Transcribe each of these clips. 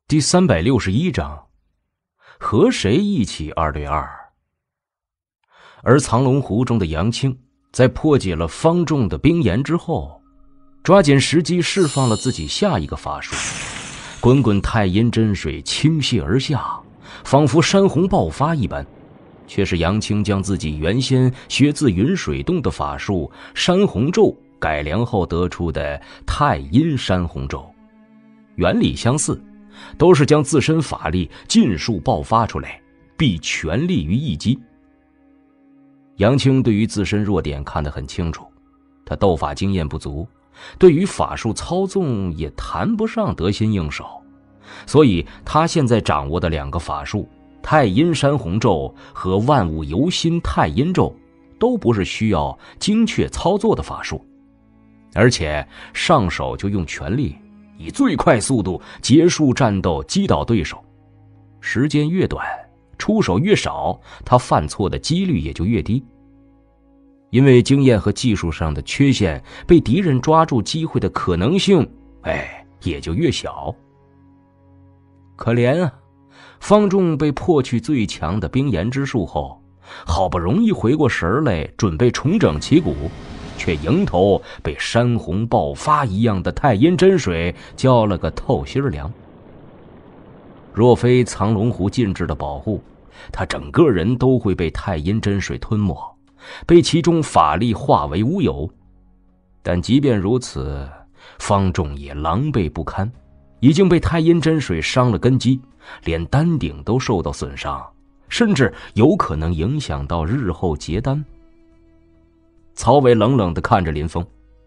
第361章，和谁一起2对2？而藏龙湖中的杨青，在破解了方仲的冰岩之后，抓紧时机释放了自己下一个法术，滚滚太阴真水倾泻而下，仿佛山洪爆发一般。却是杨青将自己原先学自云水洞的法术山洪咒改良后得出的太阴山洪咒，原理相似，都是将自身法力尽数爆发出来，必全力于一击。杨青对于自身弱点看得很清楚，他斗法经验不足，对于法术操纵也谈不上得心应手，所以他现在掌握的2个法术太阴山洪咒和万物由心太阴咒都不是需要精确操作的法术，而且上手就用全力，以最快速度结束战斗，击倒对手。时间越短，出手越少，他犯错的几率也就越低。因为经验和技术上的缺陷，被敌人抓住机会的可能性也就越小。可怜啊，方仲被破去最强的冰岩之术后，好不容易回过神来，准备重整旗鼓，却迎头被山洪爆发一样的太阴真水浇了个透心凉。若非藏龙湖禁制的保护，他整个人都会被太阴真水吞没，被其中法力化为乌有。但即便如此，方仲也狼狈不堪，已经被太阴真水伤了根基，连丹顶都受到损伤，甚至有可能影响到日后结丹。曹伟冷冷地看着林峰：“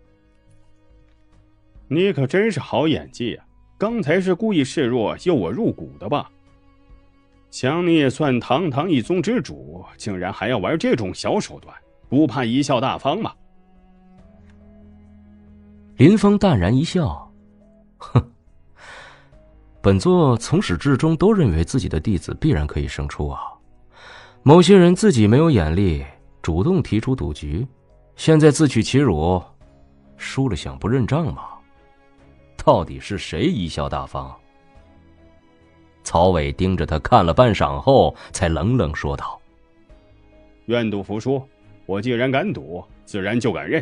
你可真是好演技啊！刚才是故意示弱诱我入股的吧？想你也算堂堂一宗之主，竟然还要玩这种小手段，不怕贻笑大方吗？” 林峰淡然一笑：“哼，本座从始至终都认为自己的弟子必然可以胜出啊。某些人自己没有眼力，主动提出赌局，现在自取其辱，输了想不认账吗？到底是谁贻笑大方？”曹伟盯着他看了半晌后，才冷冷说道：“ 愿赌服输，我既然敢赌，自然就敢认。”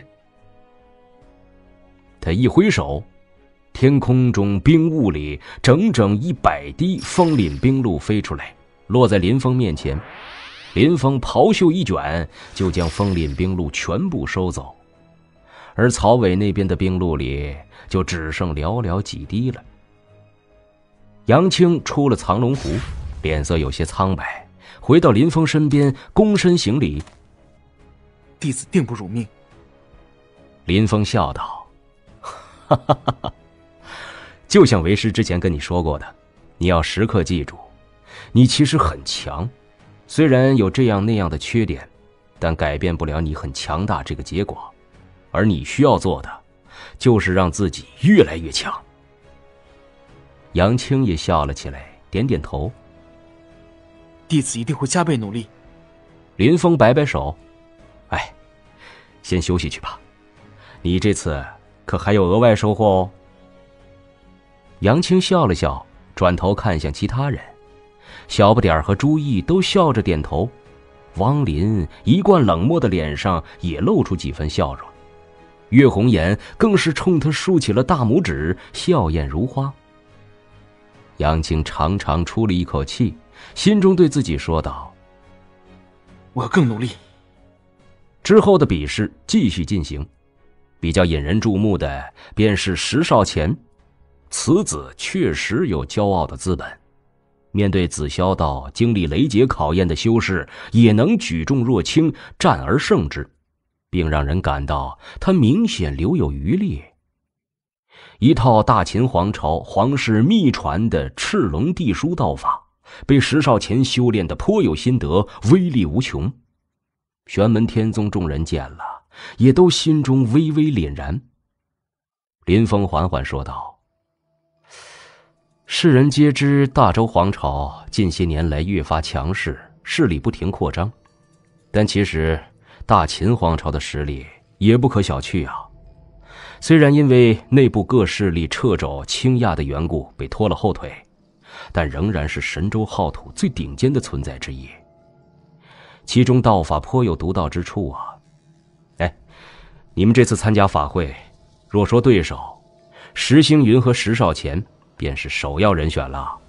他一挥手，天空中冰雾里整整100滴风凛冰露飞出来，落在林峰面前。林峰袍袖一卷，就将风凛冰露全部收走，而曹伟那边的冰露里就只剩寥寥几滴了。杨青出了藏龙湖，脸色有些苍白，回到林峰身边，躬身行礼：“ 弟子定不辱命。” 林峰笑道：“哈哈哈哈，就像为师之前跟你说过的，你要时刻记住，你其实很强，虽然有这样那样的缺点，但改变不了你很强大这个结果，而你需要做的，就是让自己越来越强。”杨青也笑了起来，点点头：“ 弟子一定会加倍努力。” 林峰摆摆手：“先休息去吧，你这次可还有额外收获哦。”杨青笑了笑，转头看向其他人，小不点儿和朱毅都笑着点头，汪林一贯冷漠的脸上也露出几分笑容，岳红颜更是冲他竖起了大拇指，笑靥如花。杨青长长出了一口气，心中对自己说道：“ 我要更努力。” 之后的比试继续进行，比较引人注目的便是石少乾。此子确实有骄傲的资本，面对紫霄道经历雷劫考验的修士，也能举重若轻，战而胜之，并让人感到他明显留有余力。一套大秦皇朝皇室秘传的赤龙地书道法，被石少乾修炼得颇有心得，威力无穷。玄门天宗众人见了，也都心中微微凛然。林峰缓缓说道：“世人皆知大周皇朝近些年来越发强势，势力不停扩张，但其实大秦皇朝的实力也不可小觑啊。虽然因为内部各势力掣肘倾轧的缘故被拖了后腿， 但仍然是神州浩土最顶尖的存在之一。其中道法颇有独到之处啊！哎，你们这次参加法会，若说对手，石星云和石少乾便是首要人选了。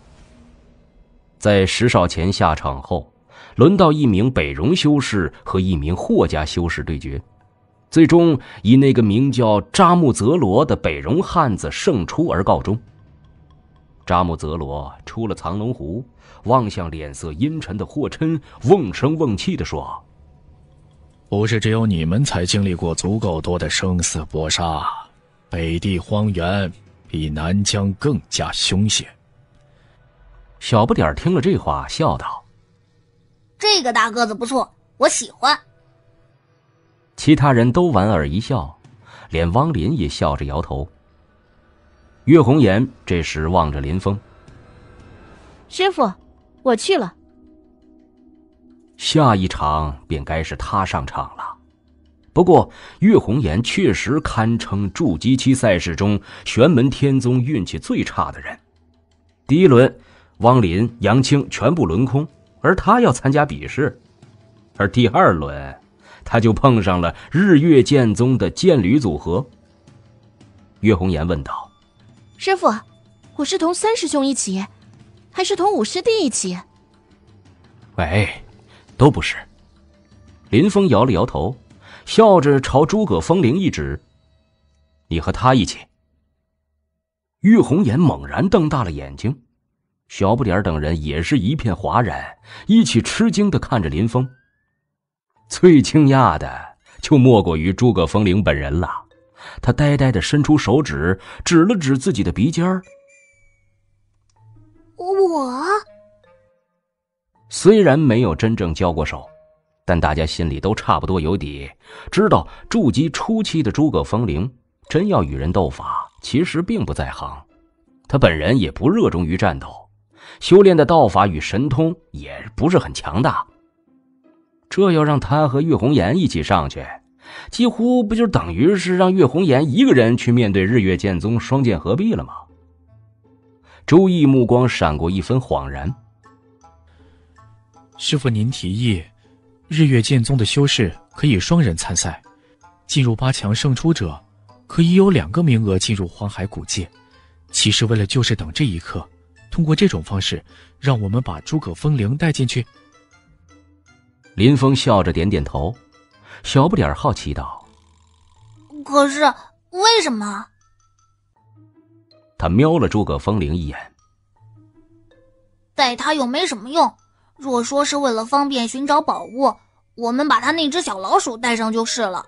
在石少乾下场后，轮到一名北戎修士和一名霍家修士对决，最终以那个名叫扎木泽罗的北戎汉子胜出而告终。扎木泽罗出了藏龙湖，望向脸色阴沉的霍琛，瓮声瓮气地说：“ 不是只有你们才经历过足够多的生死搏杀，北地荒原比南疆更加凶险。” 小不点儿听了这话，笑道：“ 这个大个子不错，我喜欢。” 其他人都莞尔一笑，连汪林也笑着摇头。岳红颜这时望着林峰：“ 师傅，我去了。” 下一场便该是他上场了。不过岳红颜确实堪称筑基期赛事中玄门天宗运气最差的人。第一轮汪林、杨青全部轮空，而他要参加比试。而第二轮他就碰上了日月剑宗的剑侣组合。岳红颜问道：“ 师傅，我是同三师兄一起，还是同五师弟一起？”“ 喂，都不是。”林峰摇了摇头，笑着朝诸葛风铃一指：“你和他一起。”岳红颜猛然瞪大了眼睛，小不点等人也是一片哗然，一起吃惊地看着林峰。最惊讶的就莫过于诸葛风铃本人了，他呆呆地伸出手指，指了指自己的鼻尖儿。 “我？” 虽然没有真正交过手，但大家心里都差不多有底，知道筑基初期的诸葛风铃真要与人斗法，其实并不在行。他本人也不热衷于战斗，修炼的道法与神通也不是很强大。这要让他和岳红颜一起上去，几乎不就等于是让岳红颜一个人去面对日月剑宗双剑合璧了吗？周易目光闪过一分恍然：“ 师傅您提议，日月剑宗的修士可以双人参赛，进入8强胜出者可以有2个名额进入荒海古界。其实为了就是等这一刻，通过这种方式让我们把诸葛风铃带进去。” 林峰笑着点点头，小不点好奇道：“ 可是为什么？” 他瞄了诸葛风铃一眼：“ 带他又没什么用，若说是为了方便寻找宝物，我们把他那只小老鼠带上就是了。”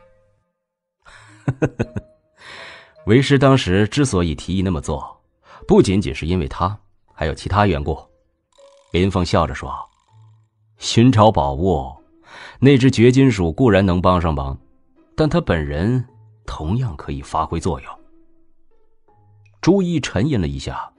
为师当时之所以提议那么做，不仅仅是因为他，还有其他缘故。林峰笑着说：“寻找宝物，那只绝金鼠固然能帮上忙，但他本人同样可以发挥作用。”朱一沉吟了一下：“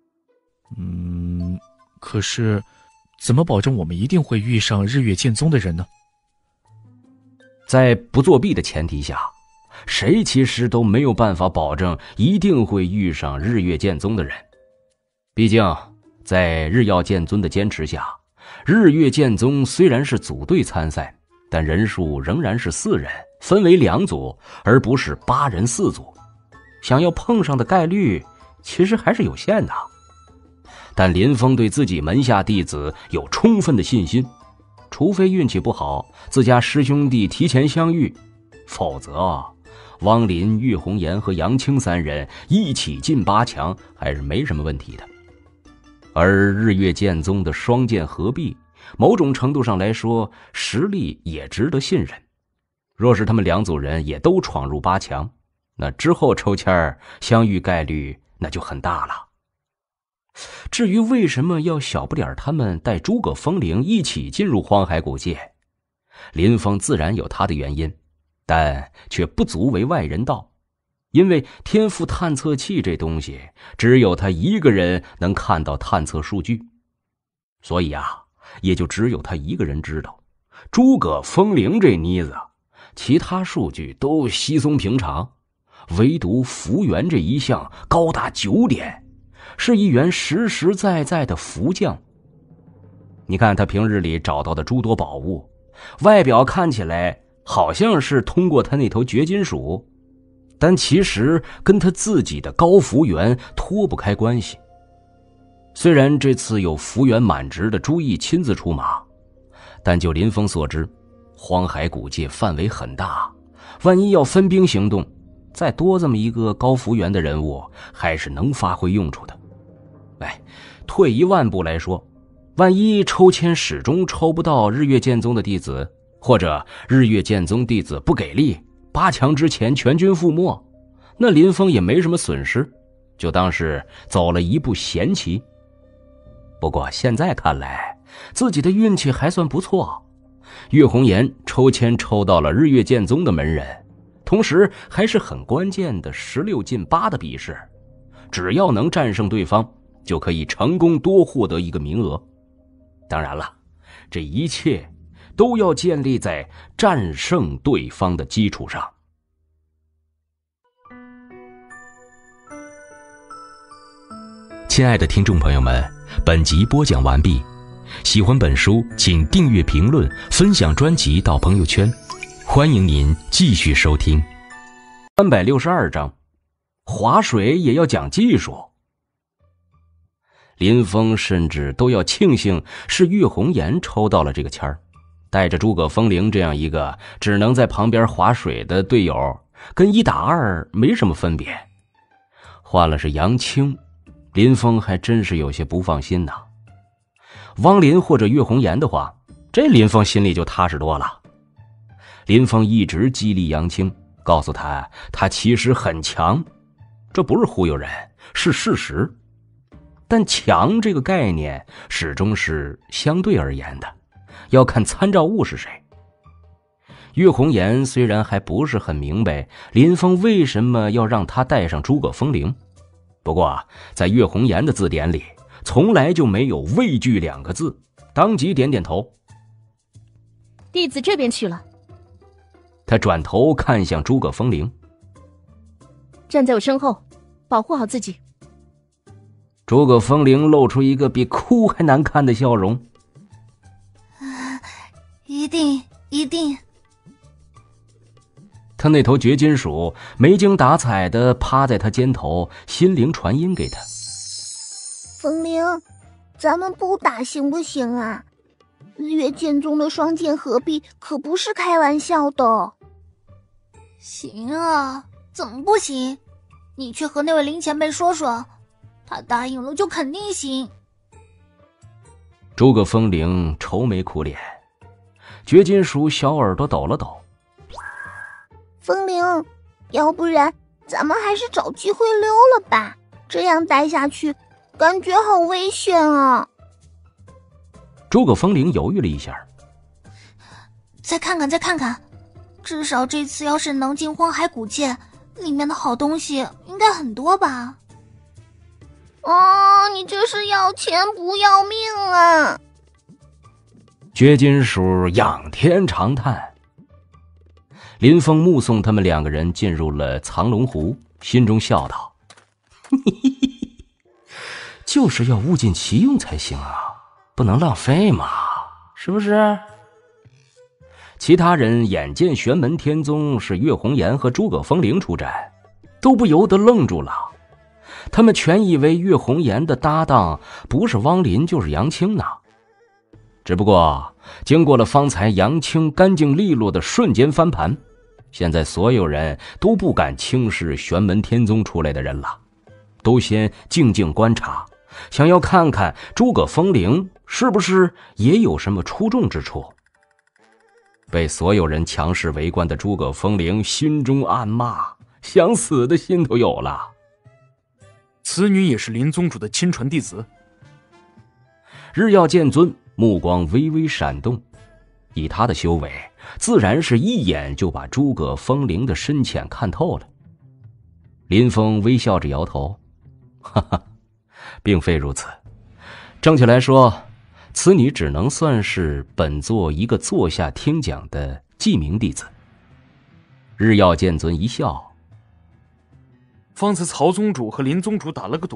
可是怎么保证我们一定会遇上日月剑宗的人呢？” 在不作弊的前提下，谁其实都没有办法保证一定会遇上日月剑宗的人。毕竟在日耀剑尊的坚持下，日月剑宗虽然是组队参赛，但人数仍然是4人，分为2组，而不是8人4组。想要碰上的概率其实还是有限的。但林峰对自己门下弟子有充分的信心，除非运气不好，自家师兄弟提前相遇，否则汪林、岳红颜和杨青3人一起进8强还是没什么问题的。而日月剑宗的双剑合璧，某种程度上来说实力也值得信任。若是他们2组人也都闯入8强，那之后抽签相遇概率那就很大了。至于为什么要小不点他们带诸葛风铃一起进入荒海古界，林峰自然有他的原因，但却不足为外人道。因为天赋探测器这东西只有他一个人能看到探测数据，所以也就只有他一个人知道诸葛风铃这妮子，其他数据都稀松平常，唯独福缘这一项高达9点， 是一员实实在在的福将。你看他平日里找到的诸多宝物，外表看起来好像是通过他那头绝金鼠，但其实跟他自己的高福元脱不开关系。虽然这次有福元满职的朱毅亲自出马，但就林峰所知，荒海古界范围很大，万一要分兵行动，再多这么一个高福元的人物还是能发挥用处的。退一万步来说，万一抽签始终抽不到日月剑宗的弟子，或者日月剑宗弟子不给力，8强之前全军覆没，那林峰也没什么损失，就当是走了一步闲棋。不过现在看来，自己的运气还算不错，岳红颜抽签抽到了日月剑宗的门人，同时还是很关键的16进8的比试，只要能战胜对方，就可以成功多获得一个名额。当然了，这一切都要建立在战胜对方的基础上。 亲爱的听众朋友们，本集播讲完毕。喜欢本书，请订阅、评论、分享专辑到朋友圈。欢迎您继续收听。 362章，划水也要讲技术。林峰甚至都要庆幸是岳红颜抽到了这个签儿，带着诸葛风铃这样一个只能在旁边划水的队友，跟1打2没什么分别。换了是杨青，林峰还真是有些不放心呐。汪林或者岳红颜的话，这林峰心里就踏实多了。林峰一直激励杨青，告诉他其实很强，这不是忽悠人，是事实。但强这个概念始终是相对而言的，要看参照物是谁。岳红颜虽然还不是很明白林峰为什么要让他带上诸葛风铃，不过在岳红颜的字典里从来就没有畏惧2个字，当即点点头。 弟子这边去了。 他转头看向诸葛风铃， 站在我身后，保护好自己。 诸葛风铃露出一个比哭还难看的笑容。 一定。 他那头绝金鼠没精打采地趴在他肩头，心灵传音给他。 风铃，咱们不打行不行啊？日月剑宗的双剑合璧可不是开玩笑的。 行啊，怎么不行？你去和那位林前辈说说，他答应了就肯定行。 诸葛风铃愁眉苦脸，绝金鼠小耳朵抖了抖。 风铃，要不然咱们还是找机会溜了吧，这样待下去感觉好危险啊。 诸葛风铃犹豫了一下， 再看看，至少这次要是能进荒海古界，里面的好东西应该很多吧。 你这是要钱不要命啊！ 绝金鼠仰天长叹。林峰目送他们2个人进入了藏龙湖，心中笑道：就是要物尽其用才行啊，不能浪费嘛，是不是？其他人眼见玄门天宗是岳红颜和诸葛风铃出战，都不由得愣住了。他们全以为岳红颜的搭档不是汪林就是杨青呢。只不过经过了方才杨青干净利落的瞬间翻盘，现在所有人都不敢轻视玄门天宗出来的人了，都先静静观察，想要看看诸葛风铃是不是也有什么出众之处。被所有人强势围观的诸葛风铃心中暗骂，想死的心都有了。 此女也是林宗主的亲传弟子。 日耀剑尊目光微微闪动，以他的修为，自然是一眼就把诸葛风铃的深浅看透了。林峰微笑着摇头，哈哈，并非如此。正确来说，此女只能算是本座一个坐下听讲的记名弟子。日耀剑尊一笑， 方才曹宗主和林宗主打了个赌，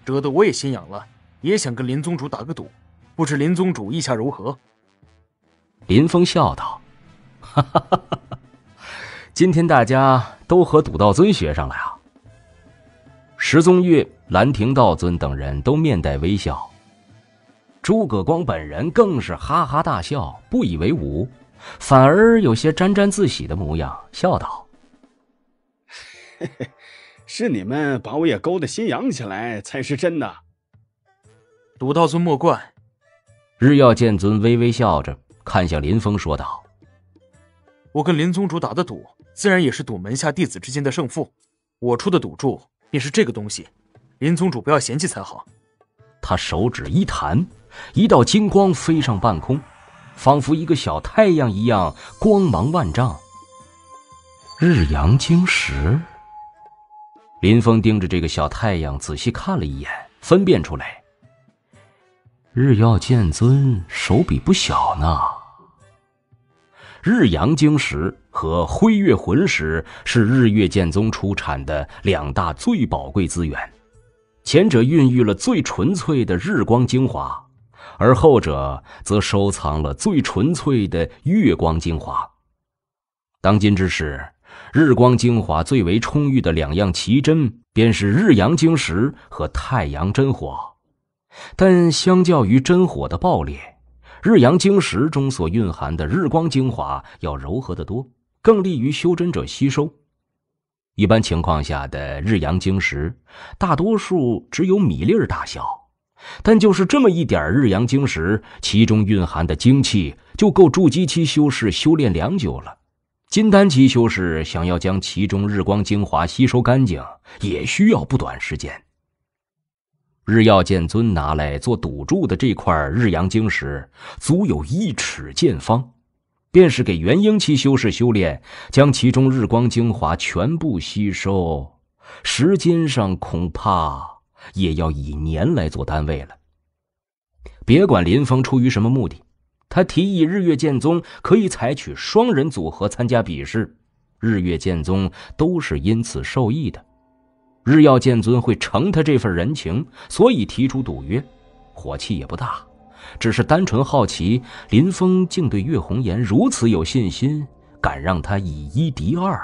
惹得我也心痒了，也想跟林宗主打个赌，不知林宗主意下如何？ 林峰笑道：“哈哈哈哈，今天大家都和赌道尊学上了啊！”石宗岳、兰亭道尊等人都面带微笑，诸葛光本人更是哈哈大笑，不以为忤，反而有些沾沾自喜的模样，笑道：“ 嘿嘿，是你们把我也勾得心痒起来才是真的。” 赌道尊莫怪。 日耀剑尊微微笑着看向林峰说道：“ 我跟林宗主打的赌，自然也是赌门下弟子之间的胜负。我出的赌注便是这个东西，林宗主不要嫌弃才好。” 他手指一弹，一道金光飞上半空，仿佛一个小太阳一样，光芒万丈。日阳晶石。林峰盯着这个小太阳仔细看了一眼，分辨出来，日耀剑尊手笔不小呢。日阳晶石和辉月魂石是日月剑宗出产的两大最宝贵资源，前者孕育了最纯粹的日光精华，而后者则收藏了最纯粹的月光精华。当今之世，日光精华最为充裕的两样奇珍便是日阳晶石和太阳真火，但相较于真火的爆裂，日阳晶石中所蕴含的日光精华要柔和得多，更利于修真者吸收。一般情况下的日阳晶石大多数只有米粒儿大小，但就是这么一点日阳晶石，其中蕴含的精气就够筑基期修士修炼良久了。金丹期修士想要将其中日光精华吸收干净，也需要不短时间。日耀剑尊拿来做赌注的这块日阳晶石足有1尺见方，便是给元婴期修士修炼，将其中日光精华全部吸收，时间上恐怕也要以年来做单位了。别管林峰出于什么目的，他提议日月剑宗可以采取双人组合参加比试，日月剑宗都是因此受益的。日耀剑尊会承他这份人情，所以提出赌约，火气也不大，只是单纯好奇林峰竟对岳红颜如此有信心，敢让他以1敌2。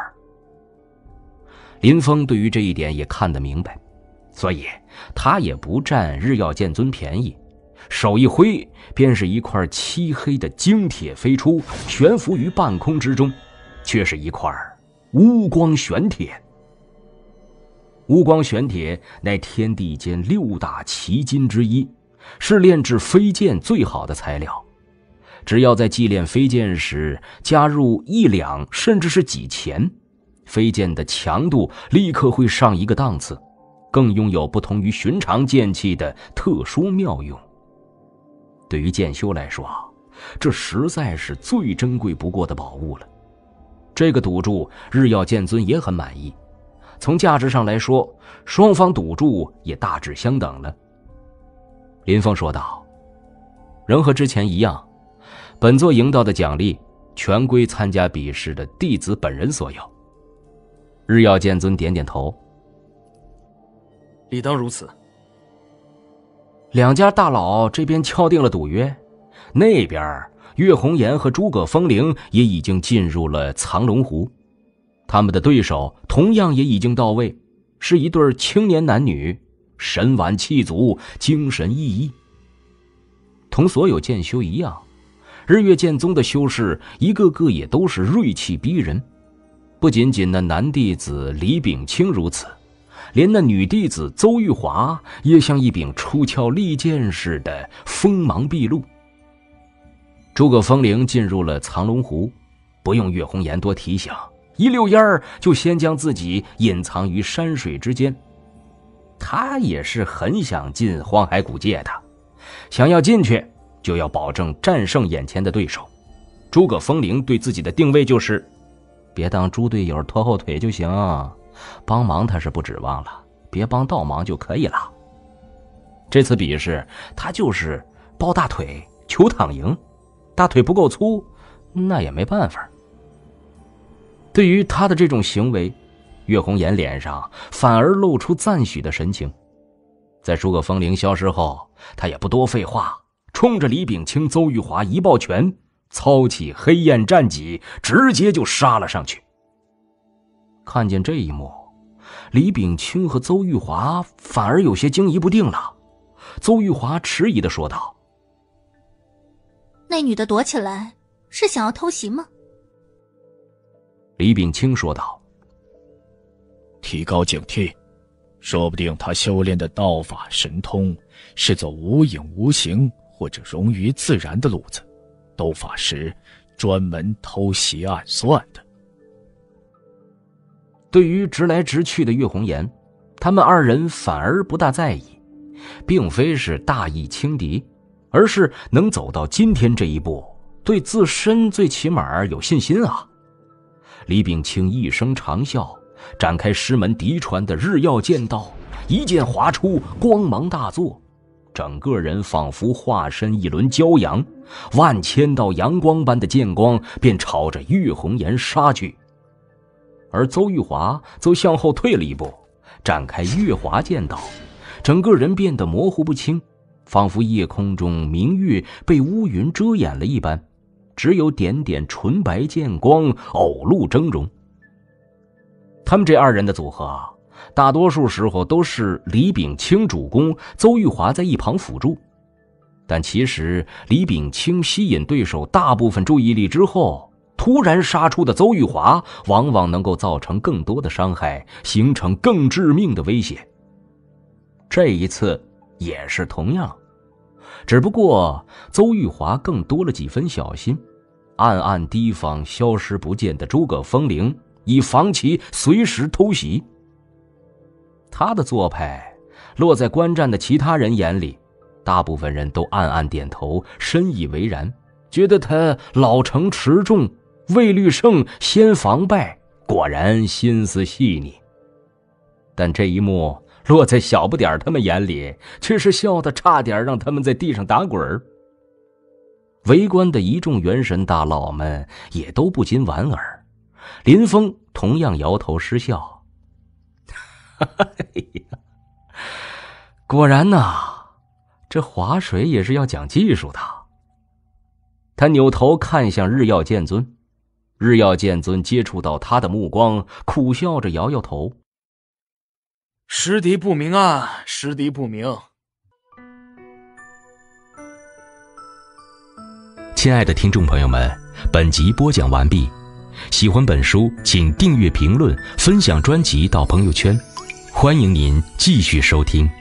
林峰对于这一点也看得明白，所以他也不占日耀剑尊便宜，手一挥，便是一块漆黑的精铁飞出，悬浮于半空之中，却是一块乌光玄铁。乌光玄铁乃天地间6大奇金之一，是炼制飞剑最好的材料。只要在祭炼飞剑时加入1两甚至是几钱，飞剑的强度立刻会上一个档次，更拥有不同于寻常剑器的特殊妙用。对于剑修来说，这实在是最珍贵不过的宝物了。这个赌注日耀剑尊也很满意，从价值上来说，双方赌注也大致相等了。林峰说道：“仍和之前一样，本座赢到的奖励全归参加比试的弟子本人所有。”日耀剑尊点点头：“ 理当如此。” 两家大佬这边敲定了赌约，那边岳红颜和诸葛风铃也已经进入了藏龙湖，他们的对手同样也已经到位，是一对青年男女，神婉气足，精神奕奕。同所有剑修一样，日月剑宗的修士一个个也都是锐气逼人，不仅仅那男弟子李秉清如此，连那女弟子邹玉华也像一柄出鞘利剑似的锋芒毕露。诸葛风铃进入了藏龙湖，不用岳红颜多提醒，一溜烟儿就先将自己隐藏于山水之间。他也是很想进荒海古界的，想要进去就要保证战胜眼前的对手。诸葛风铃对自己的定位就是，别当猪队友拖后腿就行，帮忙他是不指望了，别帮倒忙就可以了。这次比试他就是抱大腿求躺赢，大腿不够粗那也没办法。对于他的这种行为，岳红颜脸上反而露出赞许的神情。 在诸葛风铃消失后，他也不多废话，冲着李秉清、邹玉华一抱拳，操起黑焰战戟，直接就杀了上去。看见这一幕，李秉清和邹玉华反而有些惊疑不定了。邹玉华迟疑地说道：“ 那女的躲起来是想要偷袭吗？” 李秉清说道：“ 提高警惕，说不定他修炼的道法神通是走无影无形或者融于自然的路子，斗法时专门偷袭暗算的。” 对于直来直去的岳红颜，他们二人反而不大在意，并非是大义轻敌，而是能走到今天这一步，对自身最起码有信心啊。李秉清一声长啸，展开师门嫡传的日耀剑道，一剑划出，光芒大作，整个人仿佛化身一轮骄阳，万千道阳光般的剑光便朝着岳红颜杀去。而邹玉华则向后退了一步，展开月华剑道，整个人变得模糊不清，仿佛夜空中明月被乌云遮掩了一般，只有点点纯白剑光偶露峥嵘。他们这二人的组合啊，大多数时候都是李秉清主攻，邹玉华在一旁辅助。但其实李秉清吸引对手大部分注意力之后，突然杀出的邹玉华往往能够造成更多的伤害，形成更致命的威胁。这一次也是同样，只不过邹玉华更多了几分小心，暗暗提防消失不见的诸葛风铃，以防其随时偷袭。他的做派落在观战的其他人眼里，大部分人都暗暗点头，深以为然，觉得他老成持重，未虑胜先防败，果然心思细腻。但这一幕落在小不点他们眼里，却是笑得差点让他们在地上打滚。围观的一众元神大佬们也都不禁莞尔，林峰同样摇头失笑。果然呐，这划水也是要讲技术的。他扭头看向日耀剑尊，日耀剑尊接触到他的目光，苦笑着摇摇头：“ 师弟不明啊，师弟不明。” 亲爱的听众朋友们，本集播讲完毕。喜欢本书，请订阅、评论、分享专辑到朋友圈。欢迎您继续收听。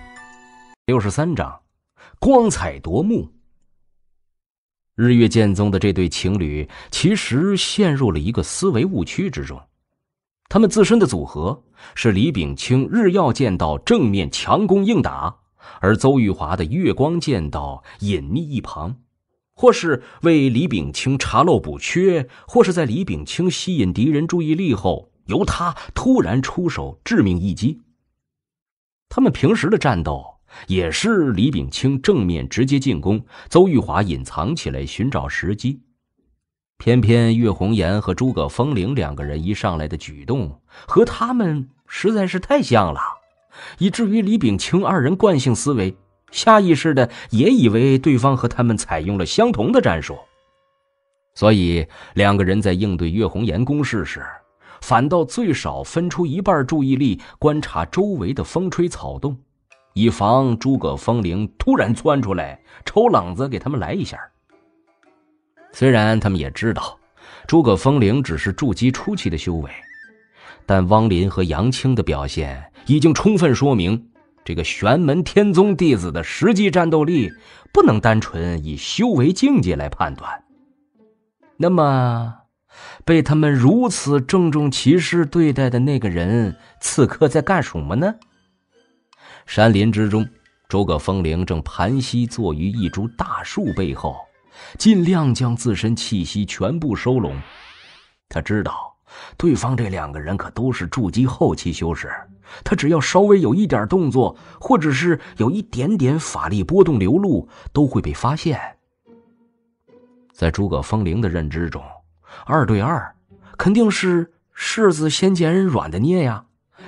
63章，光彩夺目。日月剑宗的这对情侣其实陷入了一个思维误区之中。他们自身的组合是李秉清日耀剑道正面强攻硬打，而邹玉华的月光剑道隐匿一旁，或是为李秉清查漏补缺，或是在李秉清吸引敌人注意力后，由他突然出手致命一击。他们平时的战斗也是李秉清正面直接进攻，邹玉华隐藏起来寻找时机。偏偏岳红颜和诸葛风铃两个人一上来的举动和他们实在是太像了，以至于李秉清二人惯性思维下意识的也以为对方和他们采用了相同的战术。所以两个人在应对岳红颜攻势时，反倒最少分出一半注意力观察周围的风吹草动，以防诸葛风铃突然窜出来抽冷子给他们来一下。虽然他们也知道诸葛风铃只是筑基初期的修为，但汪林和杨青的表现已经充分说明，这个玄门天宗弟子的实际战斗力不能单纯以修为境界来判断。那么被他们如此郑重其事对待的那个人此刻在干什么呢？山林之中，诸葛风铃正盘膝坐于一株大树背后，尽量将自身气息全部收拢。他知道对方这两个人可都是筑基后期修士，他只要稍微有一点动作，或者是有一点点法力波动流露，都会被发现。在诸葛风铃的认知中，2对2肯定是柿子先捡软的捏呀，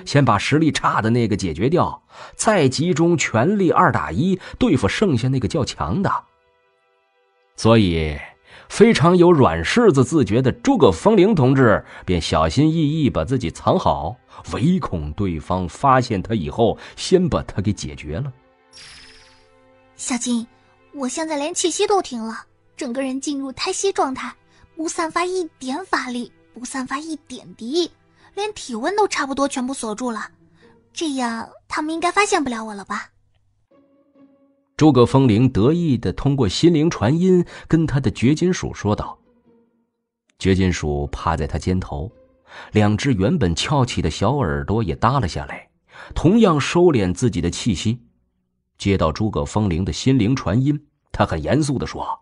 先把实力差的那个解决掉，再集中全力2打1对付剩下那个较强的。所以非常有软柿子自觉的诸葛风铃同志便小心翼翼把自己藏好，唯恐对方发现他以后先把他给解决了。 小金，我现在连气息都停了，整个人进入胎息状态，不散发一点法力，不散发一点敌意，连体温都差不多全部锁住了，这样他们应该发现不了我了吧？ 诸葛风铃得意地通过心灵传音跟他的掘金鼠说道。掘金鼠趴在他肩头，2只原本翘起的小耳朵也耷了下来，同样收敛自己的气息。接到诸葛风铃的心灵传音，他很严肃地说：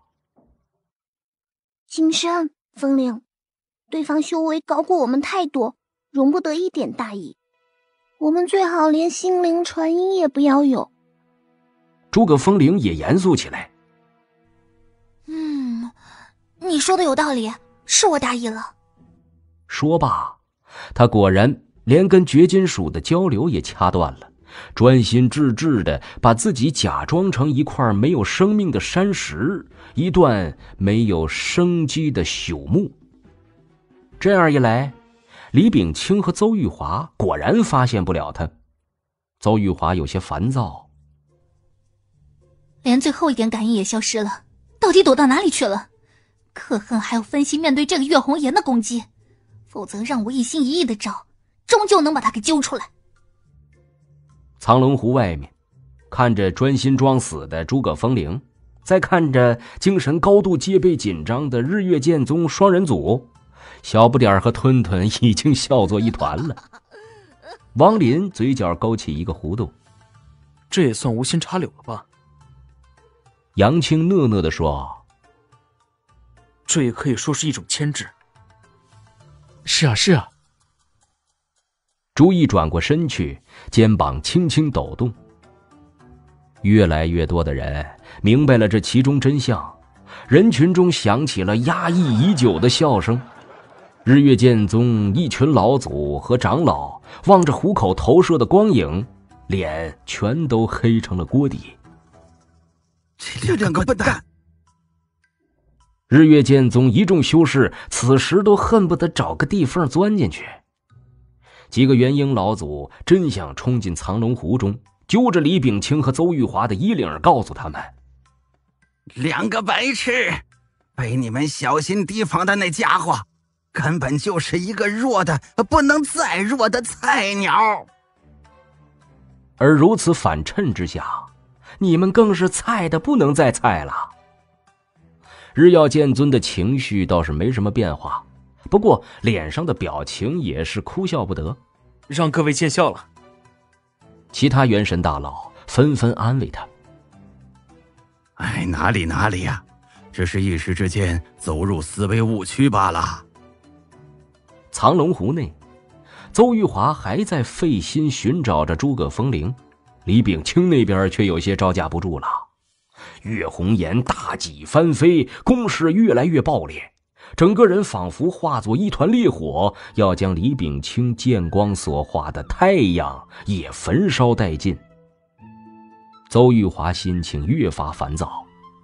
金山，风铃，对方修为高过我们太多，容不得一点大意，我们最好连心灵传音也不要有。 诸葛风铃也严肃起来。 你说的有道理，是我大意了。 说罢，他果然连跟掘金鼠的交流也掐断了，专心致志地把自己假装成一块没有生命的山石，一段没有生机的朽木。这样一来，李秉清和邹玉华果然发现不了他。邹玉华有些烦躁， 连最后一点感应也消失了，到底躲到哪里去了？可恨还要分心面对这个月红岩的攻击，否则让我一心一意的找，终究能把他给揪出来。 藏龙湖外面，看着专心装死的诸葛风铃，再看着精神高度戒备紧张的日月剑宗双人组，小不点儿和吞吞已经笑作一团了。王林嘴角勾起一个弧度， 这也算无心插柳了吧？ 杨青讷讷地说： 这也可以说是一种牵制。 是啊是啊。 朱毅转过身去，肩膀轻轻抖动。越来越多的人明白了这其中真相，人群中响起了压抑已久的笑声。日月剑宗一群老祖和长老望着虎口投射的光影，脸全都黑成了锅底。 这两个笨蛋！ 日月剑宗一众修士此时都恨不得找个地缝钻进去。几个元婴老祖真想冲进藏龙湖中，揪着李秉清和邹玉华的衣领，告诉他们 ：2个白痴，被你们小心提防的那家伙根本就是一个弱的不能再弱的菜鸟。 而如此反衬之下，你们更是菜的不能再菜了。日耀剑尊的情绪倒是没什么变化，不过脸上的表情也是哭笑不得。 让各位见笑了。 其他元神大佬纷纷安慰他： 哎，哪里呀，只是一时之间走入思维误区罢了。 藏龙湖内，邹玉华还在费心寻找着诸葛风铃，李秉清那边却有些招架不住了。岳红颜大戟翻飞，攻势越来越暴烈，整个人仿佛化作一团烈火，要将李秉清剑光所化的太阳也焚烧殆尽。邹玉华心情越发烦躁。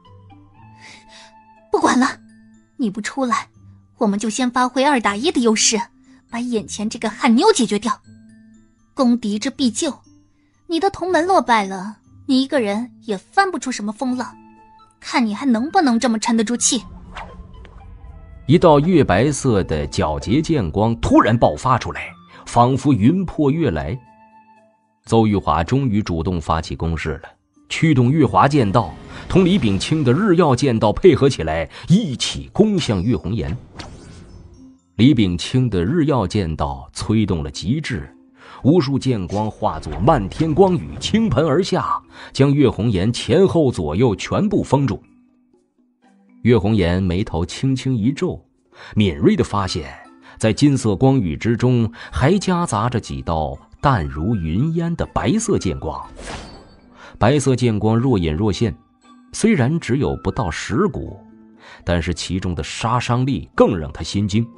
不管了，你不出来，我们就先发挥2打1的优势，把眼前这个汗妞解决掉。攻敌之必救，你的同门落败了，你一个人也翻不出什么风浪，看你还能不能这么沉得住气。 一道月白色的皎洁剑光突然爆发出来，仿佛云破月来。邹玉华终于主动发起攻势了，驱动月华剑道同李秉清的日耀剑道配合起来，一起攻向岳红岩。李秉清的日耀剑道催动了极致，无数剑光化作漫天光雨倾盆而下，将岳红岩前后左右全部封住。岳红岩眉头轻轻一皱，敏锐地发现在金色光雨之中还夹杂着几道淡如云烟的白色剑光。白色剑光若隐若现，虽然只有不到10股，但是其中的杀伤力更让他心惊。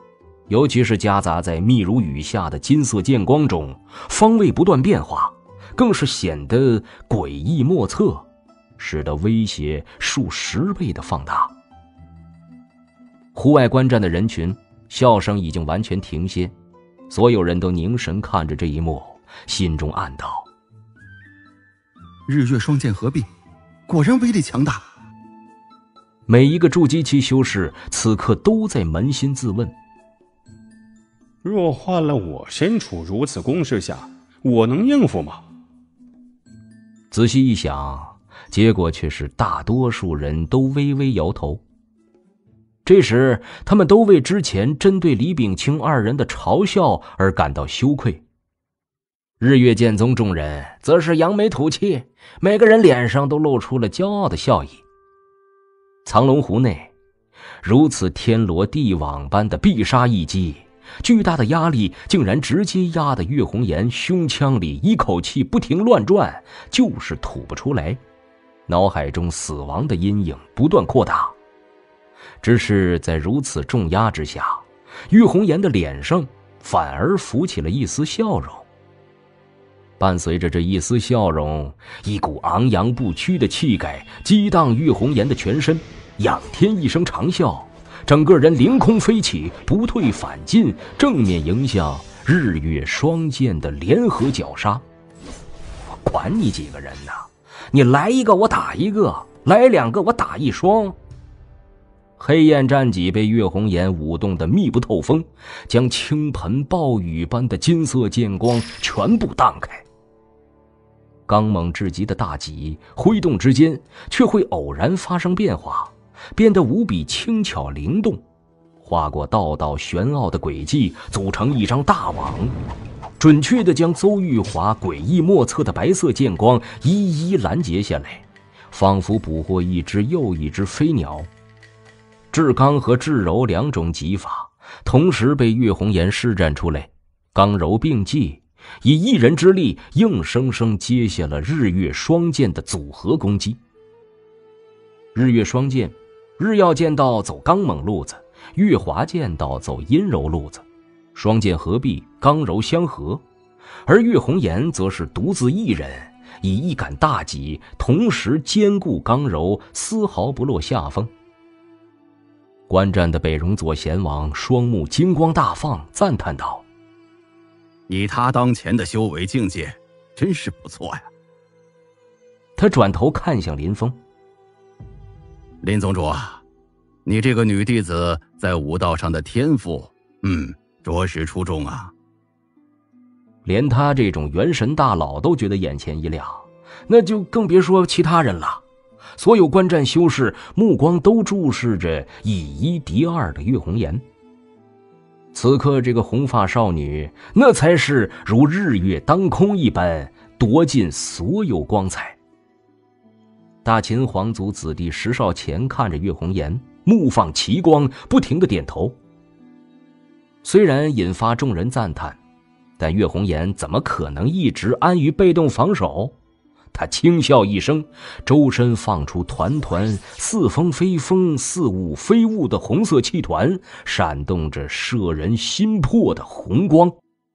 尤其是夹杂在密如雨下的金色剑光中，方位不断变化，更是显得诡异莫测，使得威胁数10倍的放大。户外观战的人群笑声已经完全停歇，所有人都凝神看着这一幕，心中暗道： 日月双剑合璧，果然威力强大。 每一个筑基期修士此刻都在扪心自问： 若换了我身处如此攻势下，我能应付吗？ 仔细一想，结果却是大多数人都微微摇头。这时他们都为之前针对李秉清2人的嘲笑而感到羞愧。日月剑宗众人则是扬眉吐气，每个人脸上都露出了骄傲的笑意。藏龙湖内，如此天罗地网般的必杀一击，巨大的压力竟然直接压得岳红颜胸腔里一口气不停乱转，就是吐不出来，脑海中死亡的阴影不断扩大。只是在如此重压之下，岳红颜的脸上反而浮起了一丝笑容。伴随着这一丝笑容，一股昂扬不屈的气概激荡岳红颜的全身，仰天一声长啸，整个人凌空飞起，不退反进，正面迎向日月双剑的联合绞杀。我管你几个人呢，你来一个我打一个，来2个我打一双。黑焰战戟被岳红颜舞动得密不透风，将倾盆暴雨般的金色剑光全部荡开。刚猛至极的大戟挥动之间，却会偶然发生变化，变得无比轻巧灵动，划过道道玄奥的轨迹，组成一张大网，准确地将邹玉华诡异莫测的白色剑光一一拦截下来，仿佛捕获一只又一只飞鸟。至刚和至柔2种戟法同时被岳红颜施展出来，刚柔并济，以一人之力硬生生接下了日月双剑的组合攻击。日月双剑，日耀剑道走刚猛路子，月华剑道走阴柔路子，双剑合璧，刚柔相合。而岳红颜则是独自一人，以一杆大戟同时兼顾刚柔，丝毫不落下风。观战的北戎左贤王双目金光大放，赞叹道： 以他当前的修为境界，真是不错呀。 他转头看向林峰： 林宗主啊，你这个女弟子在武道上的天赋，着实出众啊。 连他这种元神大佬都觉得眼前一亮，那就更别说其他人了。所有观战修士目光都注视着以1敌2的岳红颜。此刻这个红发少女，那才是如日月当空一般，夺尽所有光彩。大秦皇族子弟石少乾看着岳红颜，目放奇光，不停地点头。虽然引发众人赞叹，但岳红颜怎么可能一直安于被动防守？他轻笑一声，周身放出团团似风非风似雾非雾的红色气团，闪动着摄人心魄的红光。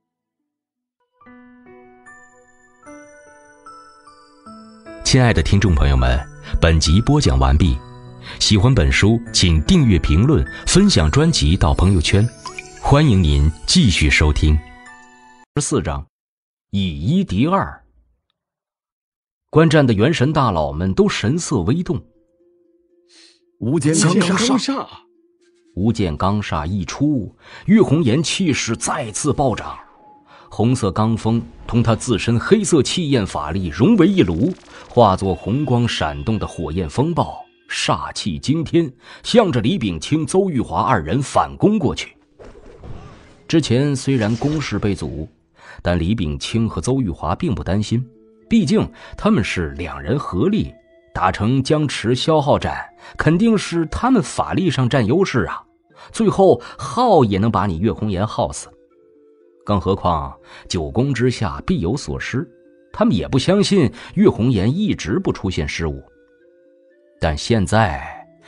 亲爱的听众朋友们，本集播讲完毕。喜欢本书请订阅评论分享专辑到朋友圈，欢迎您继续收听。 14章以1敌2。观战的元神大佬们都神色微动。 无间钢煞， 无间钢煞一出，岳红颜气势再次暴涨，红色罡风同他自身黑色气焰法力融为一炉，化作红光闪动的火焰风暴，煞气惊天，向着李秉清、邹玉华2人反攻过去。之前虽然攻势被阻，但李秉清和邹玉华并不担心，毕竟他们是2人合力打成僵持消耗战，肯定是他们法力上占优势啊，最后耗也能把你岳红颜耗死。更何况久攻之下必有所失，他们也不相信岳红颜一直不出现失误。但现在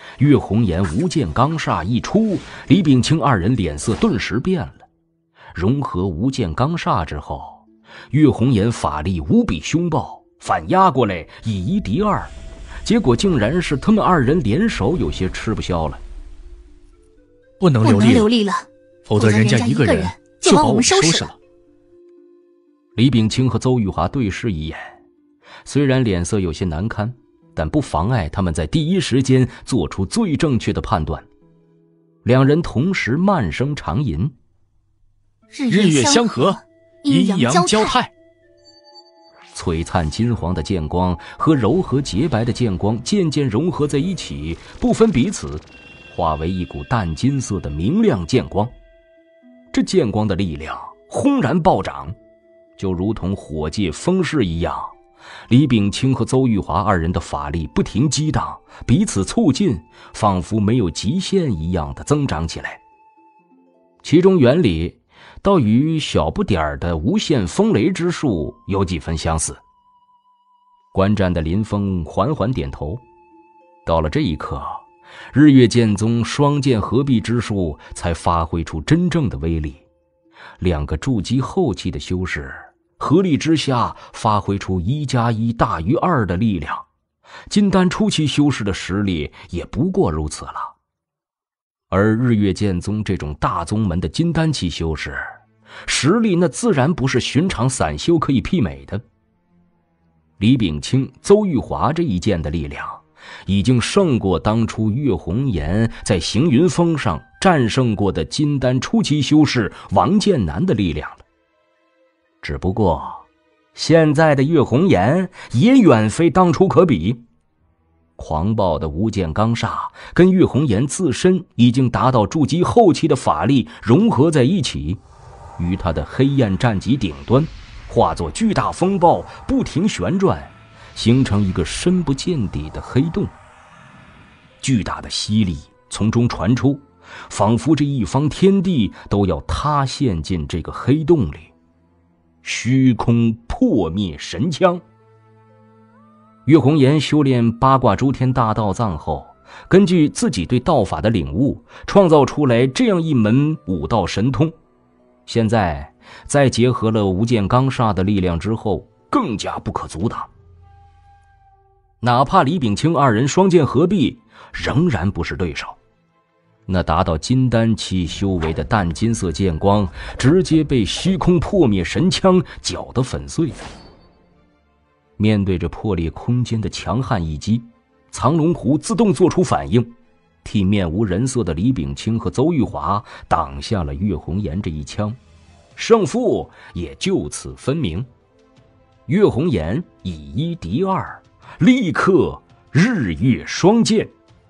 岳红颜无间钢煞一出，李秉清二人脸色顿时变了。融合无间钢煞之后，岳红颜法力无比凶暴，反压过来以一敌二，结果竟然是他们二人联手有些吃不消了。 不能留力了，否则人家一个人就把我们收拾了。 李秉清和邹玉华对视一眼，虽然脸色有些难堪，但不妨碍他们在第一时间做出最正确的判断。两人同时慢声长吟： 日月相合，阴阳交泰。 璀璨金黄的剑光和柔和洁白的剑光渐渐融合在一起，不分彼此，化为一股淡金色的明亮剑光。这剑光的力量轰然暴涨，就如同火借风势一样，李秉清和邹玉华二人的法力不停激荡，彼此促进，仿佛没有极限一样的增长起来。其中原理倒与小不点儿的无限风雷之术有几分相似。观战的林峰缓缓点头。到了这一刻，日月剑宗双剑合璧之术才发挥出真正的威力。两个筑基后期的修士合力之下，发挥出1+1大于2的力量。金丹初期修士的实力也不过如此了。而日月剑宗这种大宗门的金丹期修士，实力那自然不是寻常散修可以媲美的。李秉清、邹玉华这一剑的力量，已经胜过当初岳红颜在行云峰上战胜过的金丹初期修士王剑南的力量了。只不过，现在的岳红颜也远非当初可比。狂暴的无间钢煞跟岳红颜自身已经达到筑基后期的法力融合在一起，于他的黑焰战戟顶端化作巨大风暴，不停旋转，形成一个深不见底的黑洞。巨大的吸力从中传出，仿佛这一方天地都要塌陷进这个黑洞里。虚空破灭神枪。岳红颜修炼八卦诸天大道藏后，根据自己对道法的领悟，创造出来这样一门武道神通。现在再结合了无间钢煞的力量之后，更加不可阻挡。哪怕李秉清二人双剑合璧，仍然不是对手。那达到金丹期修为的淡金色剑光，直接被虚空破灭神枪搅得粉碎。面对着破裂空间的强悍一击，藏龙湖自动做出反应，替面无人色的李秉清和邹玉华挡下了岳红颜这一枪，胜负也就此分明。岳红颜以1敌2，立刻日月双剑。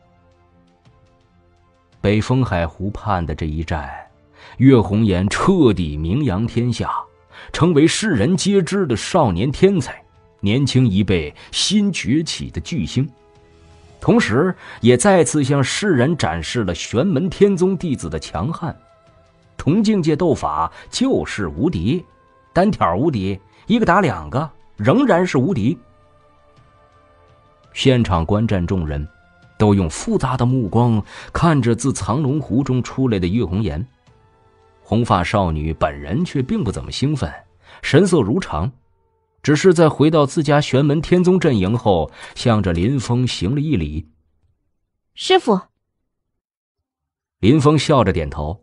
北风海湖畔的这一战，岳红颜彻底名扬天下，成为世人皆知的少年天才，年轻一辈新崛起的巨星。同时也再次向世人展示了玄门天宗弟子的强悍。同境界斗法就是无敌，单挑无敌，一个打两个仍然是无敌。现场观战众人都用复杂的目光看着自藏龙湖中出来的岳红颜。红发少女本人却并不怎么兴奋，神色如常，只是在回到自家玄门天宗阵营后，向着林峰行了一礼。 师父。 林峰笑着点头，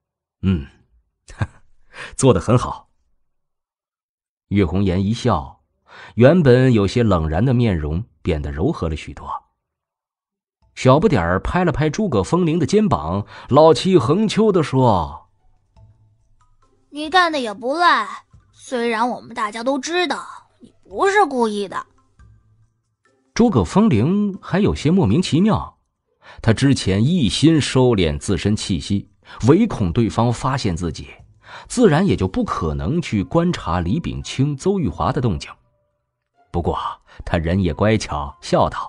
做得很好。岳红颜一笑，原本有些冷然的面容变得柔和了许多。小不点儿拍了拍诸葛风铃的肩膀，老气横秋地说： 你干的也不赖，虽然我们大家都知道你不是故意的。 诸葛风铃还有些莫名其妙，他之前一心收敛自身气息，唯恐对方发现自己，自然也就不可能去观察李秉清、邹玉华的动静。不过他人也乖巧，笑道：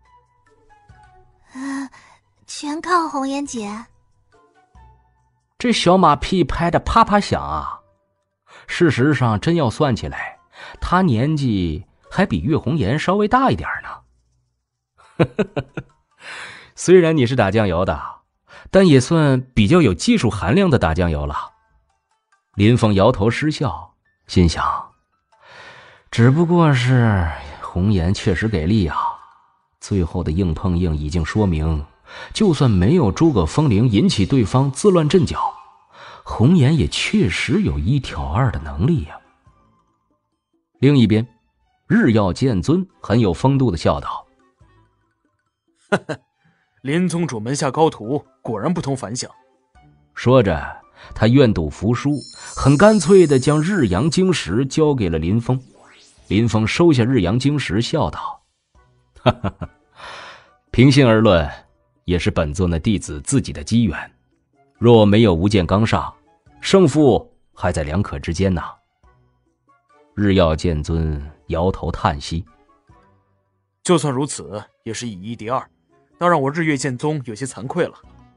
全靠红颜姐。 这小马屁拍得啪啪响啊！事实上真要算起来，他年纪还比岳红颜稍微大一点呢。 虽然你是打酱油的，但也算比较有技术含量的打酱油了。林峰摇头失笑，心想，只不过是红颜确实给力啊，最后的硬碰硬已经说明，就算没有诸葛风铃引起对方自乱阵脚，红颜也确实有一挑二的能力呀。另一边，日耀剑尊很有风度的笑道： 呵呵，林宗主门下高徒果然不同凡响。 说着，他愿赌服输，很干脆地将日阳晶石交给了林峰。林峰收下日阳晶石，笑道：哈哈哈，平心而论，也是本座那弟子自己的机缘，若没有无剑刚上，胜负还在两可之间呢。日耀剑尊摇头叹息， 就算如此，也是以一敌二，倒让我日月剑宗有些惭愧了。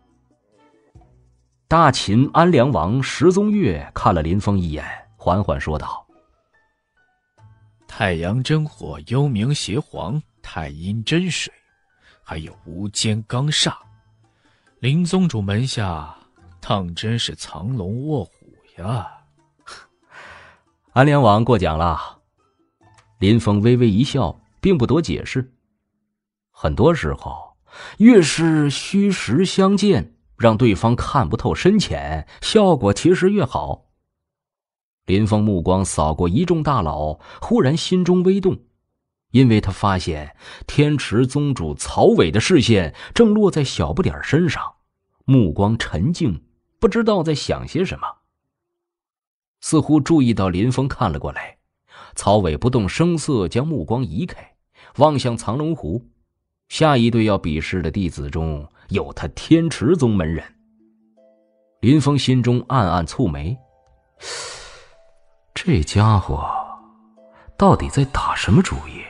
大秦安良王石宗岳看了林峰一眼，缓缓说道： 太阳真火，幽冥邪皇，太阴真水，还有无间钢煞，林宗主门下当真是藏龙卧虎呀。 安良王过奖了。林峰微微一笑，并不多解释。很多时候，越是虚实相间，让对方看不透深浅，效果其实越好。林峰目光扫过一众大佬，忽然心中微动，因为他发现天池宗主曹伟的视线正落在小不点身上，目光沉静，不知道在想些什么。似乎注意到林峰看了过来，曹伟不动声色将目光移开，望向藏龙湖。下一对要比试的弟子中有他天池宗门人。林峰心中暗暗蹙眉，这家伙到底在打什么主意？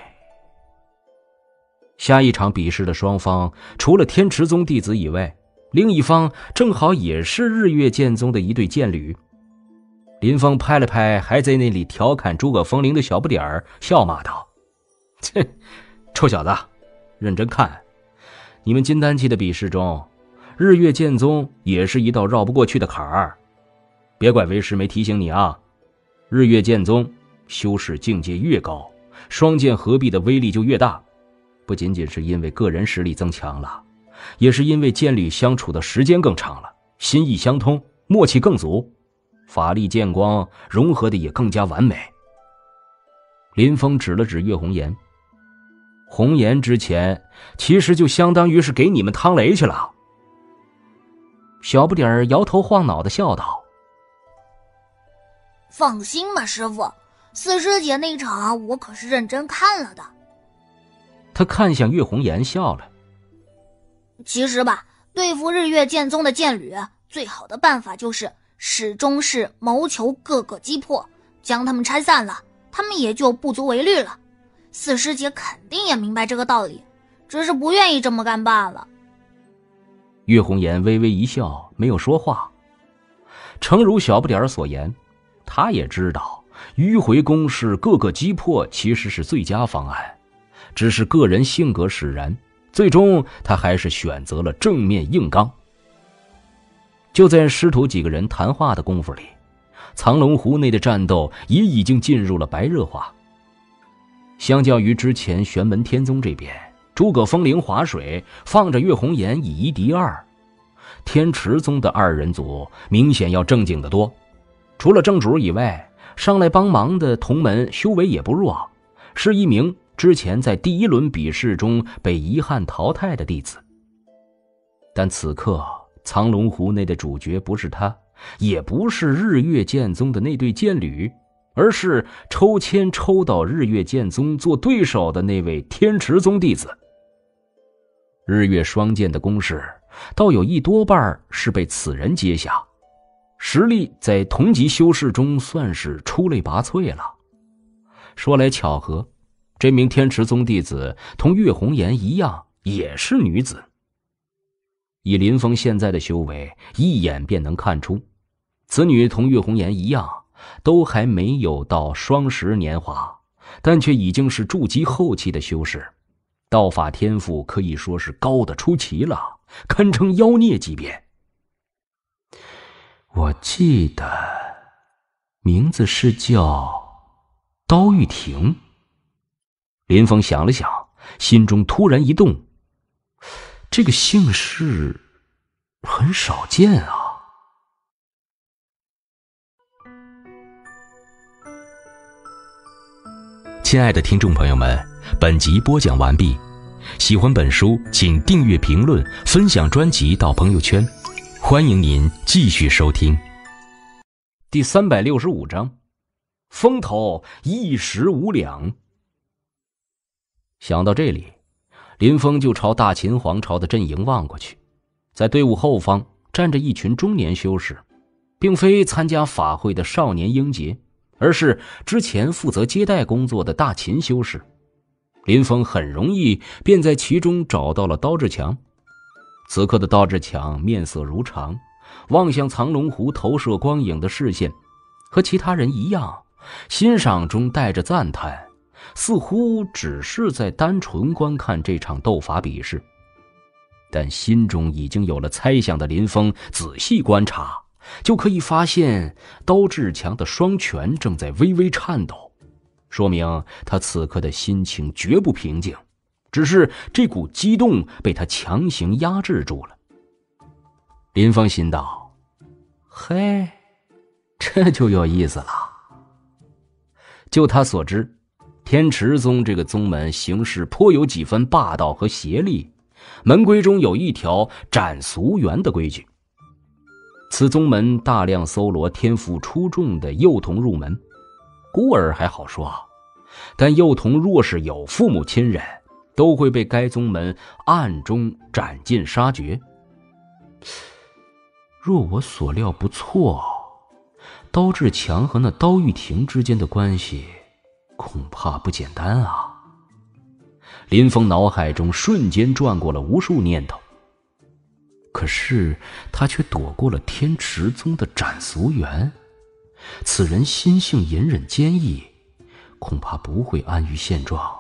下一场比试的双方除了天池宗弟子以外，另一方正好也是日月剑宗的一对剑侣。林峰拍了拍还在那里调侃诸葛风铃的小不点儿，笑骂道：切，臭小子，认真看，你们金丹期的比试中，日月剑宗也是一道绕不过去的坎儿。别怪为师没提醒你啊，日月剑宗修士境界越高，双剑合璧的威力就越大，不仅仅是因为个人实力增强了，也是因为剑侣相处的时间更长了，心意相通，默契更足，法力剑光融合的也更加完美。林峰指了指岳红颜，红颜之前其实就相当于是给你们趟雷去了。小不点儿摇头晃脑的笑道： 放心吧，师傅，四师姐那场我可是认真看了的。 他看向岳红颜笑了。 其实吧，对付日月剑宗的剑侣，最好的办法就是始终是谋求各个击破，将他们拆散了，他们也就不足为虑了。四师姐肯定也明白这个道理，只是不愿意这么干罢了。 岳红颜微微一笑，没有说话。诚如小不点儿所言，他也知道迂回攻势各个击破其实是最佳方案，只是个人性格使然，最终他还是选择了正面硬刚。就在师徒几个人谈话的功夫里，藏龙湖内的战斗也已经进入了白热化。相较于之前玄门天宗这边，诸葛风铃划水放着岳红颜以一敌二，天池宗的二人组明显要正经得多。除了正主以外，上来帮忙的同门修为也不弱，是一名之前在第一轮比试中被遗憾淘汰的弟子。但此刻藏龙湖内的主角不是他，也不是日月剑宗的那对剑侣，而是抽签抽到日月剑宗做对手的那位天池宗弟子。日月双剑的攻势倒有一多半是被此人接下，实力在同级修士中算是出类拔萃了。说来巧合，这名天池宗弟子同岳红颜一样，也是女子。以林峰现在的修为，一眼便能看出，此女同岳红颜一样，都还没有到双10年华，但却已经是筑基后期的修士。 道法天赋可以说是高的出奇了，堪称妖孽级别。我记得名字是叫刀玉婷。林峰想了想，心中突然一动，这个姓氏很少见啊。 亲爱的听众朋友们，本集播讲完毕。喜欢本书，请订阅、评论、分享专辑到朋友圈。欢迎您继续收听。 第365章，风头一时无两。想到这里，林峰就朝大秦皇朝的阵营望过去，在队伍后方站着一群中年修士，并非参加法会的少年英杰，而是之前负责接待工作的大秦修士。林峰很容易便在其中找到了刀志强。此刻的刀志强面色如常，望向藏龙湖投射光影的视线和其他人一样，欣赏中带着赞叹，似乎只是在单纯观看这场斗法比试。但心中已经有了猜想的林峰仔细观察，就可以发现刀志强的双拳正在微微颤抖，说明他此刻的心情绝不平静，只是这股激动被他强行压制住了。林峰心道，嘿，这就有意思了。就他所知，天池宗这个宗门行事颇有几分霸道和邪力，门规中有一条斩俗缘的规矩。此宗门大量搜罗天赋出众的幼童入门，孤儿还好说，但幼童若是有父母亲人，都会被该宗门暗中斩尽杀绝。若我所料不错，刀志强和那刀玉婷之间的关系恐怕不简单啊。林峰脑海中瞬间转过了无数念头，可是他却躲过了天池宗的斩俗缘。此人心性隐忍坚毅，恐怕不会安于现状。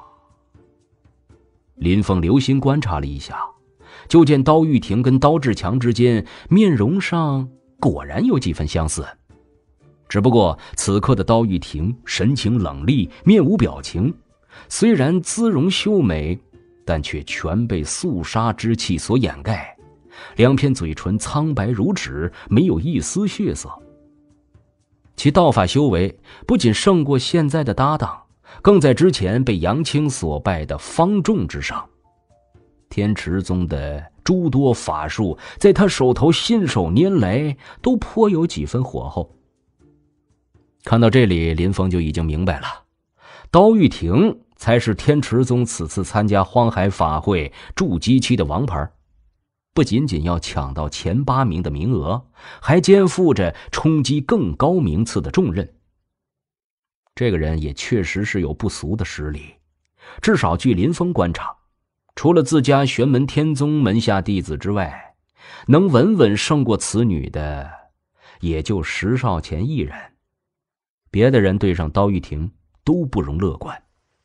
林峰留心观察了一下，就见刀玉婷跟刀志强之间面容上果然有几分相似，只不过此刻的刀玉婷神情冷厉，面无表情，虽然姿容秀美，但却全被肃杀之气所掩盖，两片嘴唇苍白如纸，没有一丝血色。其道法修为不仅胜过现在的搭档，更在之前被杨青所败的方仲之上。天池宗的诸多法术在他手头信手拈来，都颇有几分火候。看到这里，林峰就已经明白了，刀玉婷才是天池宗此次参加荒海法会筑基期的王牌，不仅仅要抢到前8名的名额，还肩负着冲击更高名次的重任。这个人也确实是有不俗的实力，至少据林峰观察，除了自家玄门天宗门下弟子之外，能稳稳胜过此女的也就石少乾一人，别的人对上刀玉婷都不容乐观。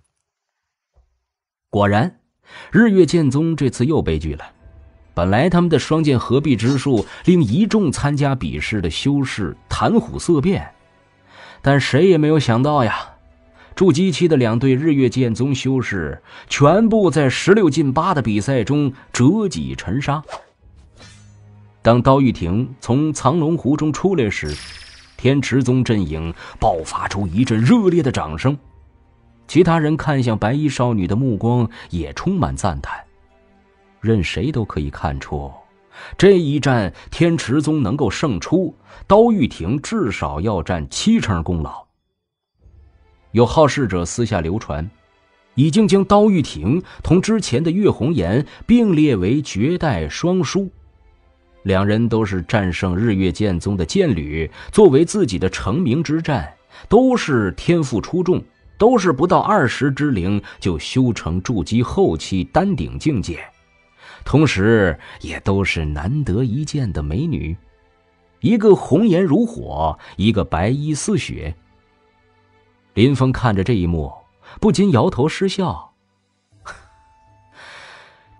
果然，日月剑宗这次又悲剧了。本来他们的双剑合璧之术令一众参加比试的修士谈虎色变，但谁也没有想到呀，筑基期的2队日月剑宗修士全部在16进8的比赛中折戟沉沙。当刀玉婷从藏龙湖中出来时，天池宗阵营爆发出一阵热烈的掌声，其他人看向白衣少女的目光也充满赞叹。任谁都可以看出，这一战天池宗能够胜出，刀玉婷至少要占70%功劳。有好事者私下流传，已经将刀玉婷同之前的岳红颜并列为绝代双姝。两人都是战胜日月剑宗的剑侣，作为自己的成名之战，都是天赋出众，都是不到20之龄就修成筑基后期丹顶境界，同时也都是难得一见的美女，一个红颜如火，一个白衣似雪。林峰看着这一幕，不禁摇头失笑。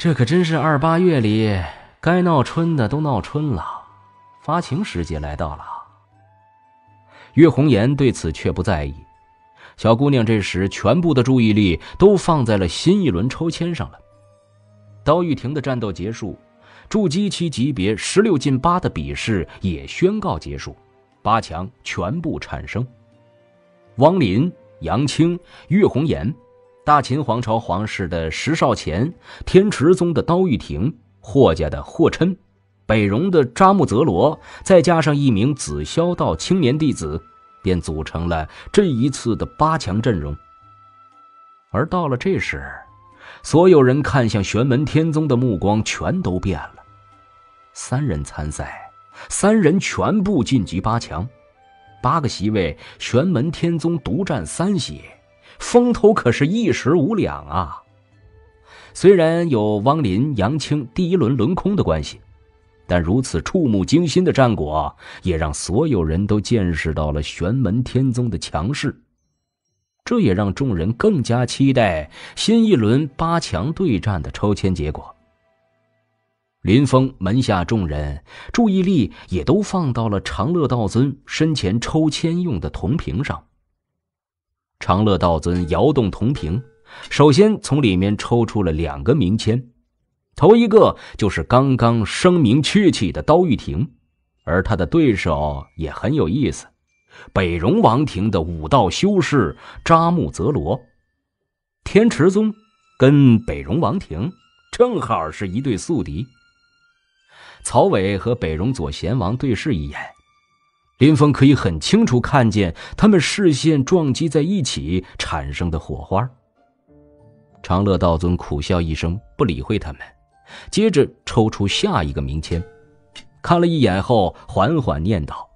这可真是28月里该闹春的都闹春了，发情时节来到了。岳红颜对此却不在意，小姑娘这时全部的注意力都放在了新一轮抽签上了。刀玉婷的战斗结束，筑基期级别16进8的比试也宣告结束，8强全部产生。汪林、杨清、岳红颜，大秦皇朝皇室的石少乾，天池宗的刀玉婷，霍家的霍琛，北戎的扎木泽罗，再加上一名紫霄道青年弟子，便组成了这一次的8强阵容。而到了这时，所有人看向玄门天宗的目光全都变了。3人参赛，3人全部晋级8强，8个席位，玄门天宗独占3席，风头可是一时无两啊！虽然有汪林、杨清第一轮轮空的关系，但如此触目惊心的战果，也让所有人都见识到了玄门天宗的强势。这也让众人更加期待新一轮8强对战的抽签结果。林峰门下众人注意力也都放到了长乐道尊身前抽签用的铜瓶上。长乐道尊摇动铜瓶，首先从里面抽出了2个名签，头一个就是刚刚声名鹊起的刀玉婷，而他的对手也很有意思，北戎王庭的武道修士扎木泽罗。天池宗跟北戎王庭正好是一对宿敌。曹伟和北戎左贤王对视一眼，林峰可以很清楚看见他们视线撞击在一起产生的火花。长乐道尊苦笑一声，不理会他们，接着抽出下一个名签，看了一眼后缓缓念道：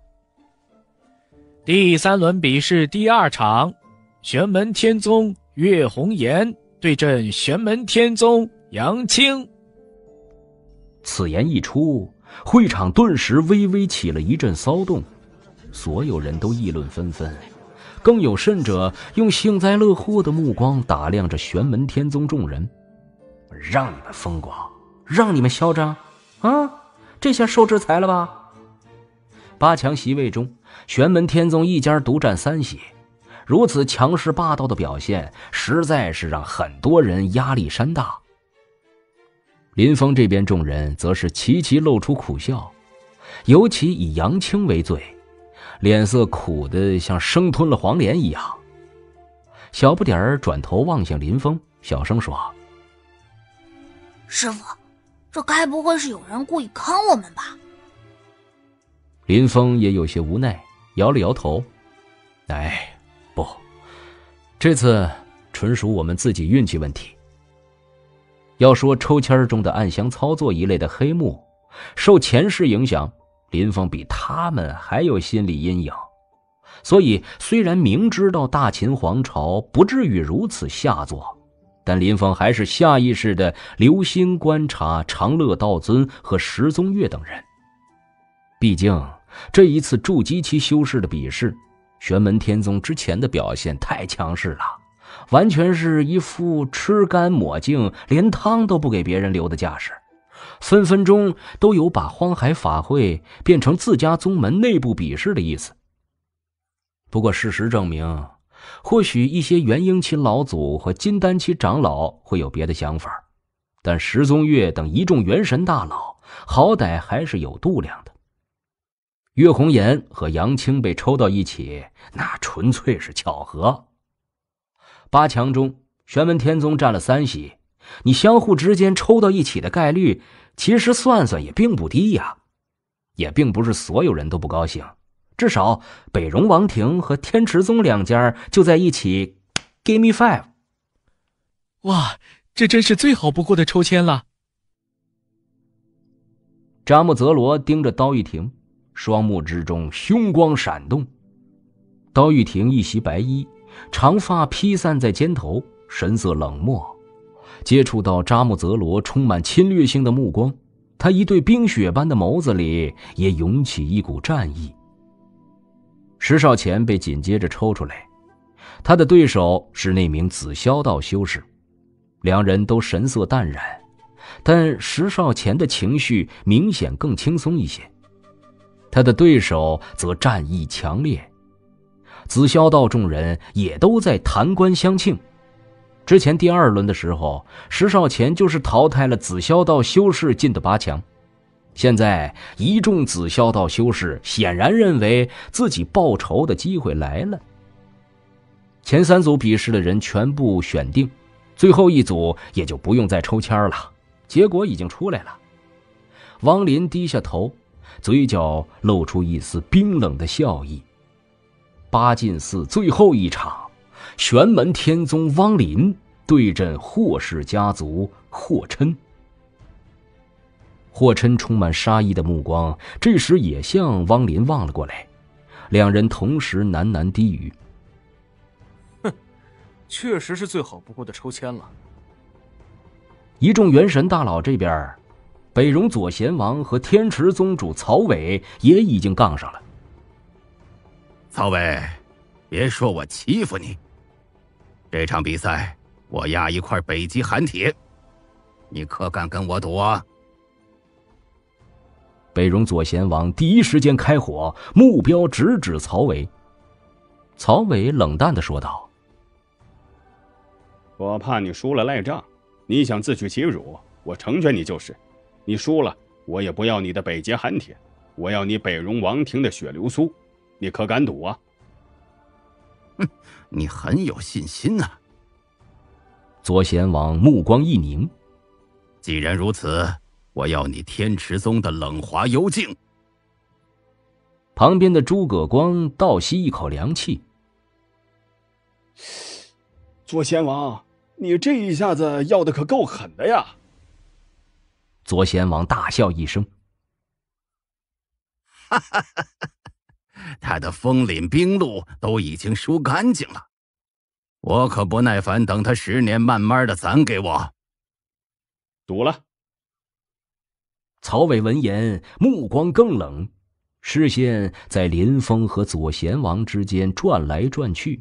第3轮比试第2场，玄门天宗岳红颜对阵玄门天宗杨清。 此言一出，会场顿时微微起了一阵骚动，所有人都议论纷纷，更有甚者用幸灾乐祸的目光打量着玄门天宗众人。让你们风光，让你们嚣张啊！这下受制裁了吧？8强席位中，玄门天宗一家独占3席，如此强势霸道的表现，实在是让很多人压力山大。林峰这边众人则是齐齐露出苦笑，尤其以杨清为最，脸色苦得像生吞了黄连一样。小不点儿转头望向林峰，小声说： 师傅，这该不会是有人故意坑我们吧？ 林峰也有些无奈，摇了摇头：哎，不，这次纯属我们自己运气问题。要说抽签中的暗箱操作一类的黑幕，受前世影响，林峰比他们还有心理阴影。所以虽然明知道大秦皇朝不至于如此下作，但林峰还是下意识地留心观察长乐道尊和石宗岳等人。毕竟这一次筑基期修士的比试，玄门天宗之前的表现太强势了，完全是一副吃干抹净，连汤都不给别人留的架势，分分钟都有把荒海法会变成自家宗门内部比试的意思。不过事实证明，或许一些元婴期老祖和金丹期长老会有别的想法，但石宗岳等一众元神大佬好歹还是有度量的。岳红颜和杨清被抽到一起，那纯粹是巧合。8强中，玄门天宗占了3席，你相互之间抽到一起的概率，其实算算也并不低呀。也并不是所有人都不高兴，至少北戎王庭和天池宗2家就在一起 Give me 5。 哇，这真是最好不过的抽签了。 扎木泽罗盯着刀玉婷，双目之中凶光闪动。刀玉婷一袭白衣，长发披散在肩头，神色冷漠。接触到扎木泽罗充满侵略性的目光，他一对冰雪般的眸子里也涌起一股战意。石少乾被紧接着抽出来，他的对手是那名紫霄道修士，两人都神色淡然。 但石少乾的情绪明显更轻松一些，他的对手则战意强烈。紫霄道众人也都在弹冠相庆。之前第2轮的时候，石少乾就是淘汰了紫霄道修士进的8强。现在一众紫霄道修士显然认为自己报仇的机会来了。前3组比试的人全部选定，最后一组也就不用再抽签了，结果已经出来了。汪林低下头，嘴角露出一丝冰冷的笑意。8进4最后一场，玄门天宗汪林对阵霍氏家族霍琛。霍琛充满杀意的目光这时也向汪林望了过来，两人同时喃喃低语： 哼，确实是最好不过的抽签了。 一众元神大佬这边，北荣左贤王和天池宗主曹伟也已经杠上了。 曹伟，别说我欺负你，这场比赛我压一块北极寒铁，你可敢跟我赌啊？ 北荣左贤王第一时间开火，目标直指曹伟。曹伟冷淡地说道： 我怕你输了赖账，你想自取其辱，我成全你就是。你输了，我也不要你的北极寒铁，我要你北荣王庭的血流苏，你可敢赌啊？ 哼，你很有信心啊。 左贤王目光一凝， 既然如此，我要你天池宗的冷华幽静。 旁边的诸葛光倒吸一口凉气。 左贤王，你这一下子要的可够狠的呀！ 左贤王大笑一声， 哈哈哈哈，他的风凛冰露都已经输干净了，我可不耐烦等他10年慢慢的攒给我。 赌了。 曹伟闻言目光更冷，视线在林峰和左贤王之间转来转去。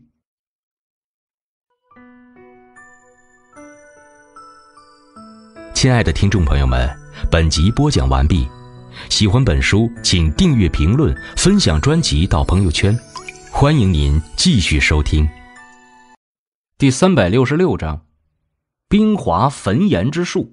亲爱的听众朋友们，本集播讲完毕。喜欢本书请订阅评论分享专辑到朋友圈，欢迎您继续收听。 第366章冰华焚炎之术。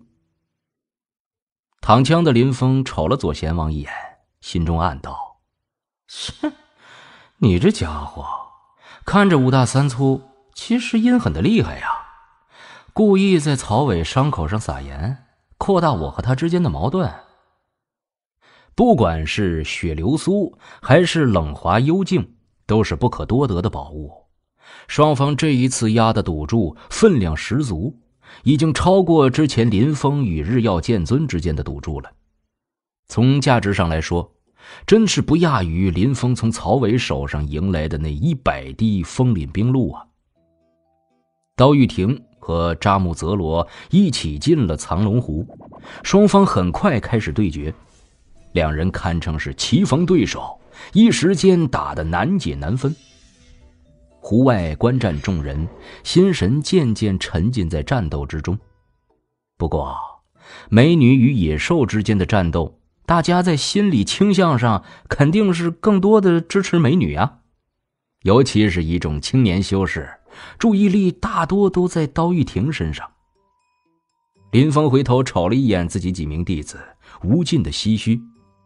躺枪的林峰瞅了左贤王一眼，心中暗道：切，你这家伙看着5大3粗，其实阴狠的厉害呀，故意在曹伟伤口上撒盐，扩大我和他之间的矛盾。不管是血流苏还是冷华幽静，都是不可多得的宝物。双方这一次压的赌注分量十足，已经超过之前林峰与日耀剑尊之间的赌注了。从价值上来说，真是不亚于林峰从曹伟手上迎来的那100滴风凛冰露啊！刀玉婷和扎木泽罗一起进了藏龙湖，双方很快开始对决。两人堪称是棋逢对手，一时间打得难解难分。湖外观战众人心神渐渐沉浸在战斗之中。不过美女与野兽之间的战斗，大家在心理倾向上肯定是更多的支持美女啊。尤其是一众青年修士，注意力大多都在刀玉婷身上。林峰回头瞅了一眼自己几名弟子，无尽的唏嘘。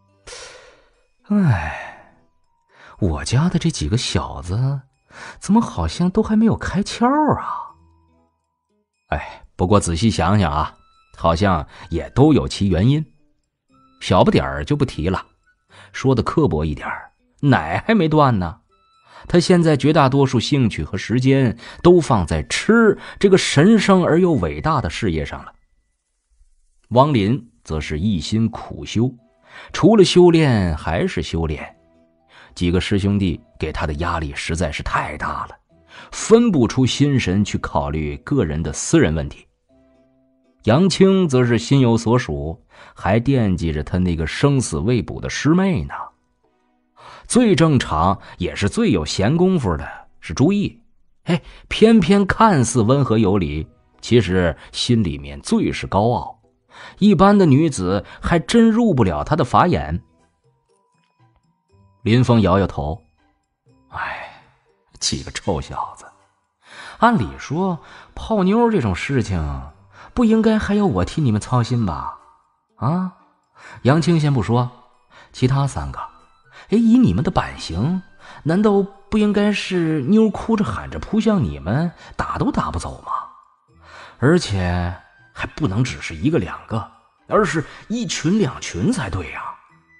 哎，我家的这几个小子怎么好像都还没有开窍啊？哎，不过仔细想想啊，好像也都有其原因。小不点儿就不提了，说的刻薄一点，奶还没断呢。他现在绝大多数兴趣和时间都放在吃这个神圣而又伟大的事业上了。汪林则是一心苦修，除了修炼还是修炼。几个师兄弟给他的压力实在是太大了，分不出心神去考虑个人的私人问题。杨青则是心有所属，还惦记着他那个生死未卜的师妹呢。最正常也是最有闲工夫的是朱毅，偏偏看似温和有礼，其实心里面最是高傲， 一般的女子还真入不了他的法眼。林峰摇摇头，哎，几个臭小子，按理说泡妞这种事情不应该还要我替你们操心吧？啊，杨青先不说，其他3个，以你们的版型，难道不应该是妞哭着喊着扑向你们，打都打不走吗？而且还不能只是1个2个，而是1群2群才对呀。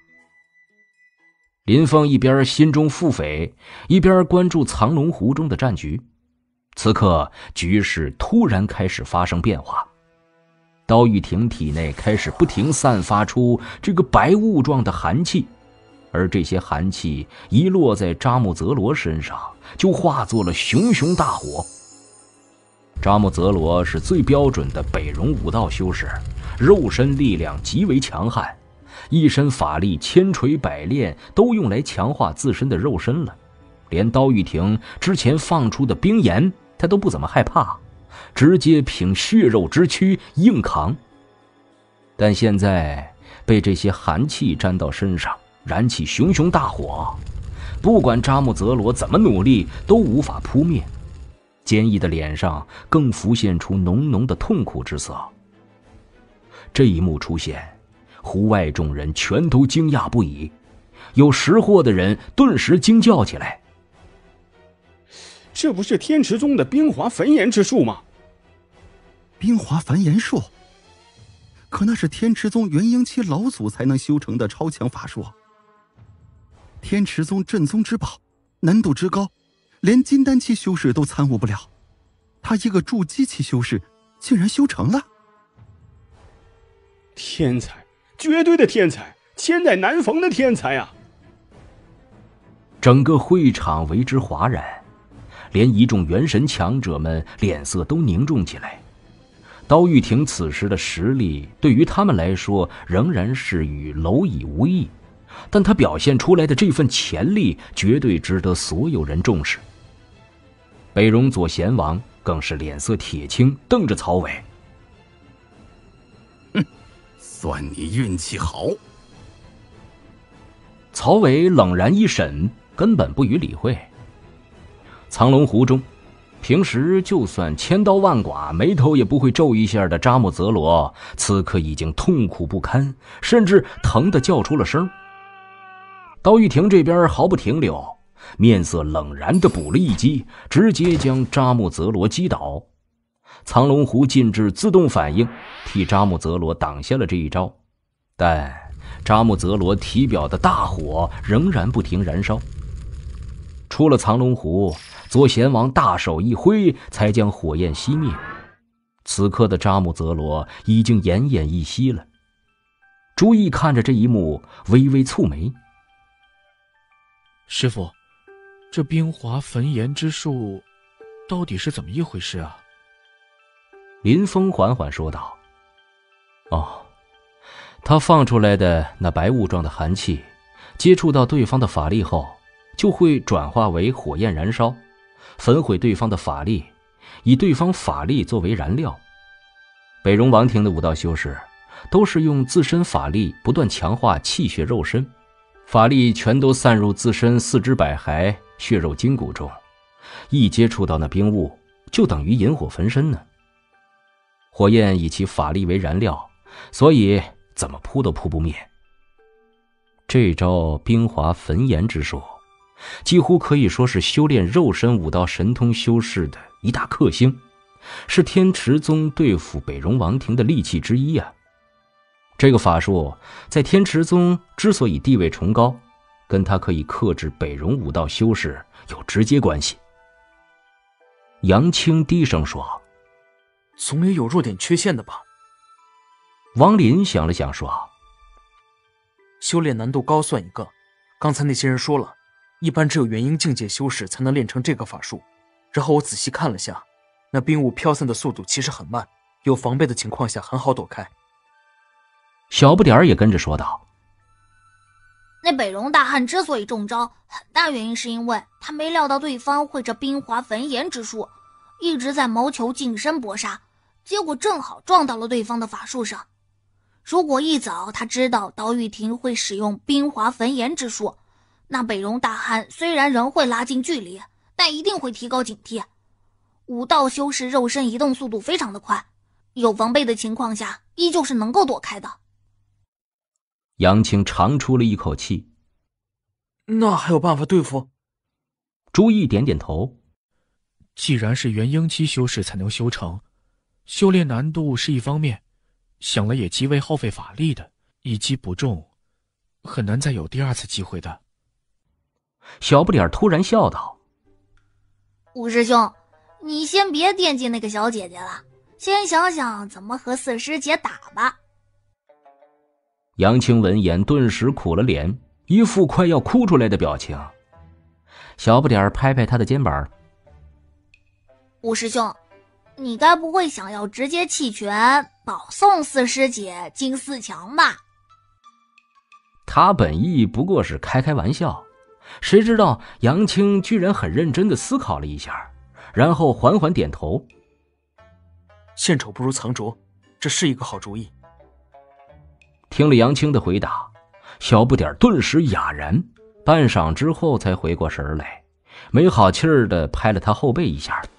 林峰一边心中腹诽，一边关注藏龙湖中的战局。此刻局势突然开始发生变化，刀玉婷体内开始不停散发出这个白雾状的寒气，而这些寒气一落在扎木泽罗身上，就化作了熊熊大火。扎木泽罗是最标准的北戎武道修士，肉身力量极为强悍，一身法力千锤百炼都用来强化自身的肉身了，连刀玉婷之前放出的冰炎他都不怎么害怕，直接凭血肉之躯硬扛。但现在被这些寒气沾到身上，燃起熊熊大火，不管扎木泽罗怎么努力都无法扑灭，坚毅的脸上更浮现出浓浓的痛苦之色。这一幕出现，湖外众人全都惊讶不已，有识货的人顿时惊叫起来： 这不是天池宗的冰华焚炎之术吗？ 冰华焚炎术？可那是天池宗元婴期老祖才能修成的超强法术。天池宗镇宗之宝，难度之高，连金丹期修士都参悟不了，他一个筑基期修士竟然修成了。 天才，绝对的天才，千载难逢的天才啊！ 整个会场为之哗然，连一众元神强者们脸色都凝重起来。刀玉婷此时的实力对于他们来说仍然是与蝼蚁无异，但他表现出来的这份潜力绝对值得所有人重视。北戎左贤王更是脸色铁青，瞪着曹伟： 哼，算你运气好。 曹伟冷然一审，根本不予理会。藏龙湖中，平时就算千刀万剐，眉头也不会皱一下的扎木泽罗，此刻已经痛苦不堪，甚至疼得叫出了声。刀玉婷这边毫不停留，面色冷然地补了一击，直接将扎木泽罗击倒。藏龙湖禁制自动反应，替扎木泽罗挡下了这一招，但扎木泽罗体表的大火仍然不停燃烧。出了藏龙湖，左贤王大手一挥，才将火焰熄灭。此刻的扎木泽罗已经奄奄一息了。朱毅看着这一幕，微微蹙眉： 师父，这冰华焚炎之术到底是怎么一回事啊？ 林峰缓缓说道：哦，他放出来的那白雾状的寒气，接触到对方的法力后，就会转化为火焰燃烧，焚毁对方的法力，以对方法力作为燃料。北戎王庭的武道修士都是用自身法力不断强化气血肉身，法力全都散入自身四肢百骸、血肉筋骨中，一接触到那冰雾，就等于引火焚身呢。火焰以其法力为燃料，所以怎么扑都扑不灭。这招冰华焚炎之术，几乎可以说是修炼肉身武道神通修士的一大克星，是天池宗对付北戎王庭的利器之一啊。这个法术在天池宗之所以地位崇高，跟他可以克制北戎武道修士有直接关系。杨青低声说： 总也有弱点缺陷的吧。 王林想了想说： 修炼难度高算一个，刚才那些人说了，一般只有元婴境界修士才能练成这个法术。然后我仔细看了下，那冰雾飘散的速度其实很慢，有防备的情况下很好躲开。 小不点儿也跟着说道： 那北戎大汉之所以中招，很大原因是因为他没料到对方会这冰华焚炎之术，一直在谋求近身搏杀，结果正好撞到了对方的法术上。 如果一早他知道刀玉婷会使用冰华焚炎之术，那北戎大汉虽然仍会拉近距离，但一定会提高警惕。武道修士肉身移动速度非常的快，有防备的情况下依旧是能够躲开的。 杨青长出了一口气。 那还有办法对付？ 朱毅点点头。 既然是元婴期修士才能修成，修炼难度是一方面，想了也极为耗费法力的，一击不中，很难再有第二次机会的。 小不点突然笑道： 吴师兄，你先别惦记那个小姐姐了，先想想怎么和四师姐打吧。 杨青闻言顿时苦了脸，一副快要哭出来的表情。小不点拍拍他的肩膀： 吴师兄，你该不会想要直接弃权保送四师姐进4强吧？ 他本意不过是开开玩笑，谁知道杨青居然很认真地思考了一下，然后缓缓点头： 献丑不如藏拙，这是一个好主意。 听了杨青的回答，小不点顿时哑然，半晌之后才回过神来，没好气儿地拍了他后背一下：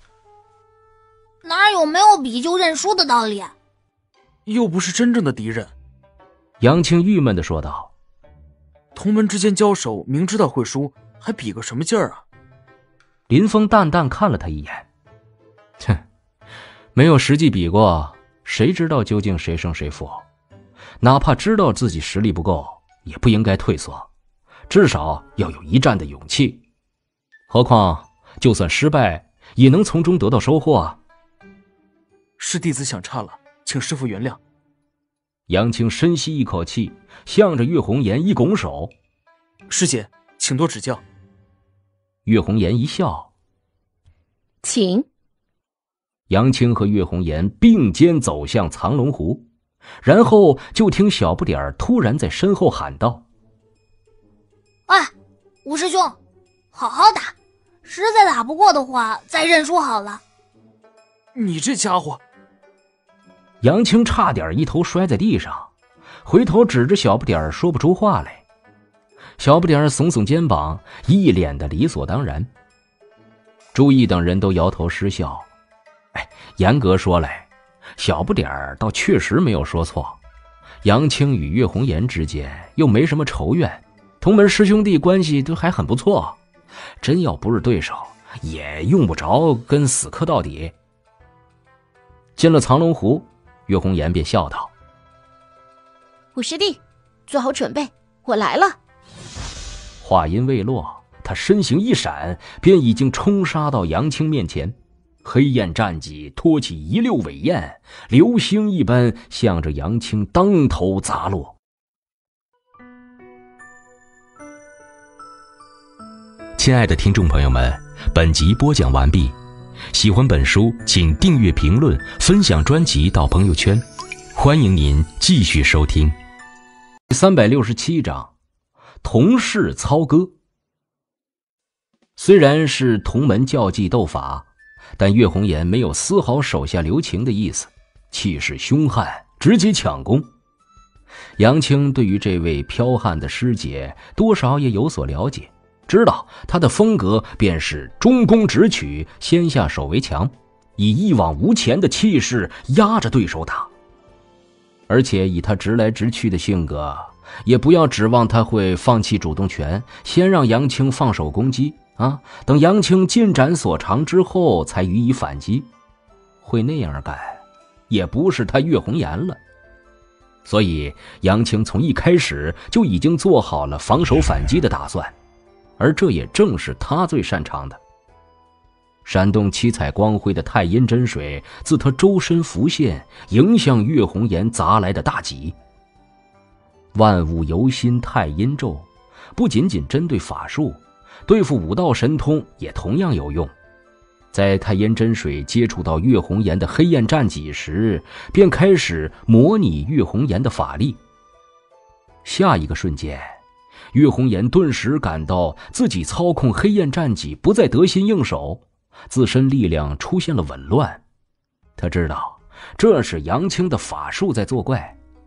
哪有没有比就认输的道理？ 又不是真正的敌人。 杨青郁闷地说道： 同门之间交手，明知道会输，还比个什么劲儿啊？ 林峰淡淡看了他一眼：哼，没有实际比过，谁知道究竟谁胜谁负？哪怕知道自己实力不够，也不应该退缩，至少要有一战的勇气。何况就算失败，也能从中得到收获啊。 是弟子想差了，请师父原谅。 杨青深吸一口气，向着岳红颜一拱手： 师姐，请多指教。 岳红颜一笑： 请。 杨青和岳红颜并肩走向藏龙湖，然后就听小不点突然在身后喊道： 哎，吴师兄，好好打，实在打不过的话再认输好了。 你这家伙！ 杨青差点一头摔在地上，回头指着小不点说不出话来。小不点耸耸肩膀，一脸的理所当然。朱毅等人都摇头失笑。严格说来，小不点倒确实没有说错。杨青与岳红颜之间又没什么仇怨，同门师兄弟关系都还很不错，真要不是对手，也用不着跟死磕到底。进了藏龙湖，岳红颜便笑道： 五师弟，做好准备，我来了。 话音未落，他身形一闪，便已经冲杀到杨青面前。黑焰战戟托起一溜尾焰，流星一般向着杨青当头砸落。 亲爱的听众朋友们，本集播讲完毕。喜欢本书请订阅评论分享专辑到朋友圈，欢迎您继续收听。 367章同室操戈。虽然是同门较技斗法，但岳红颜没有丝毫手下留情的意思，气势凶悍，直接抢攻。杨青对于这位剽悍的师姐多少也有所了解，知道她的风格便是中攻直取，先下手为强，以一往无前的气势压着对手打。而且以她直来直去的性格，也不要指望她会放弃主动权，先让杨青放手攻击等杨青尽展所长之后才予以反击。会那样干，也不是他岳红颜了。所以杨青从一开始就已经做好了防守反击的打算，而这也正是他最擅长的。闪动七彩光辉的太阴真水自他周身浮现，迎向岳红颜砸来的大戟。万物由心太阴咒不仅仅针对法术，对付武道神通也同样有用。在太阴真水接触到岳红颜的黑焰战戟时，便开始模拟岳红颜的法力。下一个瞬间，岳红颜顿时感到自己操控黑焰战戟不再得心应手，自身力量出现了紊乱。他知道这是杨青的法术在作怪，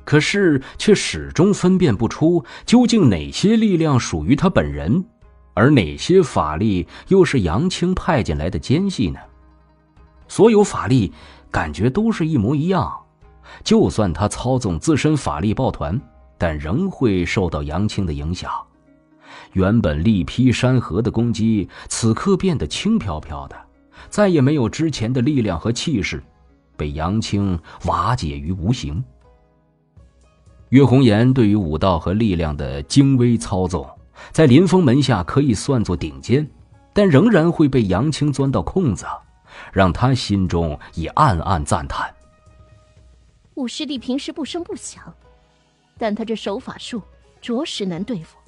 可是却始终分辨不出究竟哪些力量属于他本人，而哪些法力又是杨青派进来的奸细呢？所有法力感觉都是一模一样，就算他操纵自身法力抱团，但仍会受到杨青的影响。原本力劈山河的攻击，此刻变得轻飘飘的，再也没有之前的力量和气势，被杨青瓦解于无形。岳红颜对于武道和力量的精微操纵，在林峰门下可以算作顶尖，但仍然会被杨青钻到空子，让他心中也暗暗赞叹。 五师弟平时不声不响，但他这手法术着实难对付。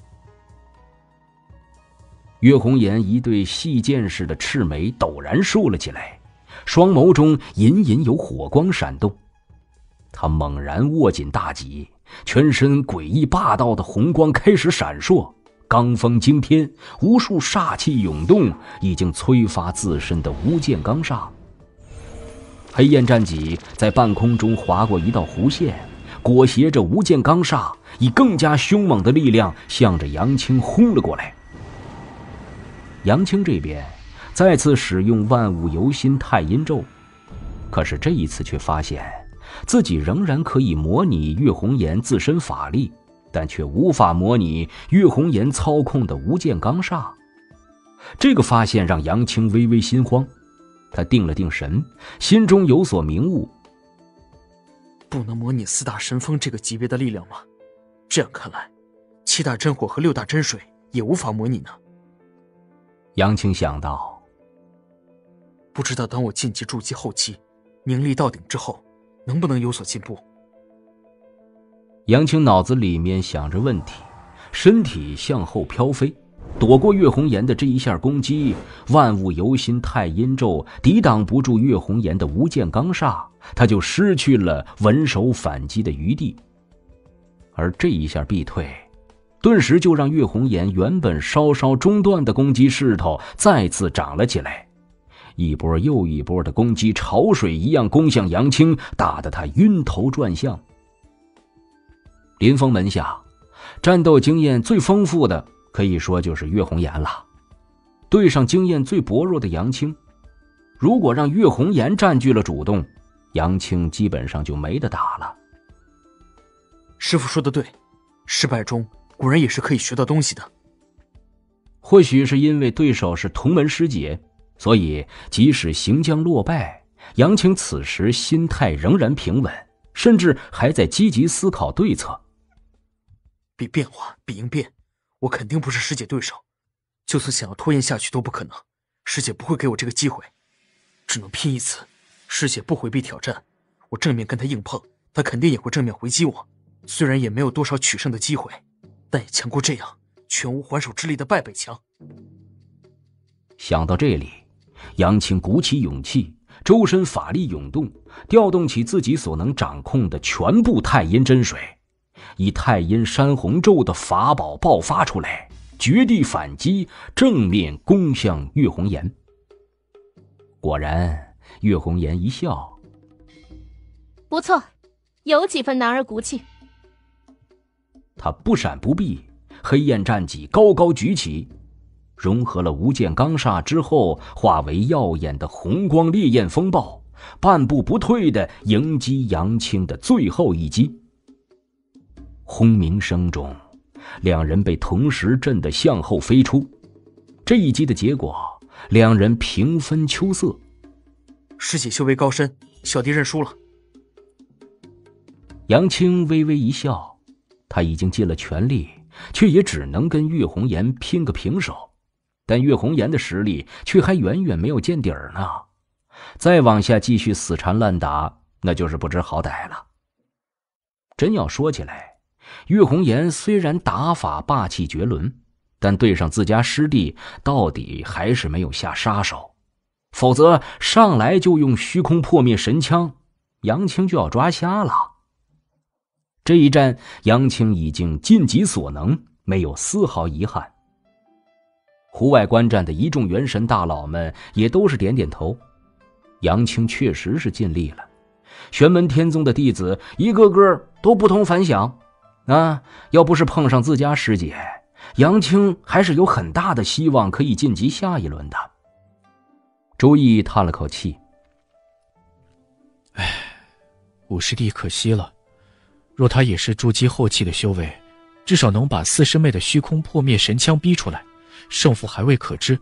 岳红颜一对细剑似的赤眉陡然竖了起来，双眸中隐隐有火光闪动。他猛然握紧大戟，全身诡异霸道的红光开始闪烁，罡风惊天，无数煞气涌动，已经催发自身的无间罡煞。黑焰战戟在半空中划过一道弧线，裹挟着无间罡煞，以更加凶猛的力量向着杨青轰了过来。杨青这边再次使用万物游心太阴咒，可是这一次却发现自己仍然可以模拟岳红颜自身法力，但却无法模拟岳红颜操控的无间罡煞。这个发现让杨青微微心慌，他定了定神，心中有所明悟。 不能模拟4大神风这个级别的力量吗？这样看来，7大真火和6大真水也无法模拟呢。 杨青想到， 不知道等我晋级筑基后期，凝力到顶之后，能不能有所进步？ 杨青脑子里面想着问题，身体向后飘飞，躲过岳红颜的这一下攻击。万物游心太阴咒抵挡不住岳红颜的无间罡煞，他就失去了稳手反击的余地。而这一下必退，顿时就让岳红颜原本稍稍中断的攻击势头再次涨了起来，一波又一波的攻击潮水一样攻向杨青，打得他晕头转向。林峰门下战斗经验最丰富的可以说就是岳红颜了，对上经验最薄弱的杨青，如果让岳红颜占据了主动，杨青基本上就没得打了。 师父说的对，失败中果然也是可以学到东西的。 或许是因为对手是同门师姐，所以即使行将落败，杨青此时心态仍然平稳，甚至还在积极思考对策。 比变化，比应变，我肯定不是师姐对手，就算想要拖延下去都不可能，师姐不会给我这个机会，只能拼一次。师姐不回避挑战，我正面跟她硬碰，她肯定也会正面回击我，虽然也没有多少取胜的机会，但也强过这样全无还手之力的败北强。 想到这里，杨青鼓起勇气，周身法力涌动，调动起自己所能掌控的全部太阴真水，以太阴山洪咒的法宝爆发出来，绝地反击，正面攻向岳红颜。果然，岳红颜一笑：“ 不错，有几分男儿骨气。” 他不闪不避，黑焰战戟高高举起，融合了无间罡煞之后，化为耀眼的红光烈焰风暴，半步不退地迎击杨青的最后一击。轰鸣声中，两人被同时震得向后飞出。这一击的结果，两人平分秋色。 师姐修为高深，小弟认输了。 杨青微微一笑，他已经尽了全力，却也只能跟岳红颜拼个平手。但岳红颜的实力却还远远没有见底儿呢，再往下继续死缠烂打，那就是不知好歹了。真要说起来，岳红颜虽然打法霸气绝伦，但对上自家师弟，到底还是没有下杀手。否则上来就用虚空破灭神枪，杨青就要抓瞎了。这一战，杨青已经尽己所能，没有丝毫遗憾。湖外观战的一众元神大佬们也都是点点头。杨青确实是尽力了， 玄门天宗的弟子一个个都不同凡响啊！要不是碰上自家师姐，杨青还是有很大的希望可以晋级下一轮的。周易叹了口气：“ 唉，五师弟可惜了。若他也是筑基后期的修为，至少能把四师妹的虚空破灭神枪逼出来，胜负还未可知。”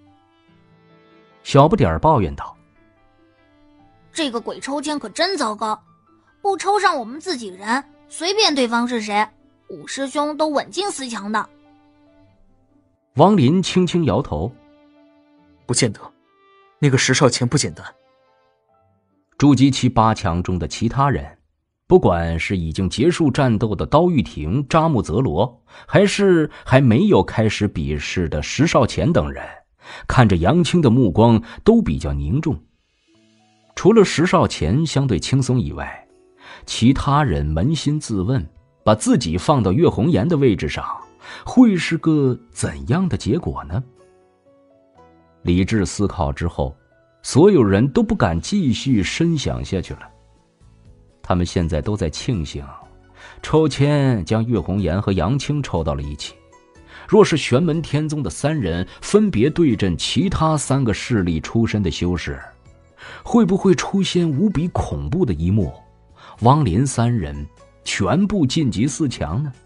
小不点儿抱怨道：“ 这个鬼抽签可真糟糕，不抽上我们自己人，随便对方是谁，五师兄都稳进4强的。” 王林轻轻摇头：“ 不见得，那个石少乾不简单。” 筑基期8强中的其他人，不管是已经结束战斗的刀玉婷、扎木泽罗，还是还没有开始比试的石少乾等人，看着杨青的目光都比较凝重。除了石少乾相对轻松以外，其他人扪心自问，把自己放到岳红颜的位置上，会是个怎样的结果呢？理智思考之后，所有人都不敢继续深想下去了。他们现在都在庆幸，抽签将岳红颜和杨青抽到了一起。若是玄门天宗的3人分别对阵其他3个势力出身的修士，会不会出现无比恐怖的一幕？汪林3人全部晋级4强呢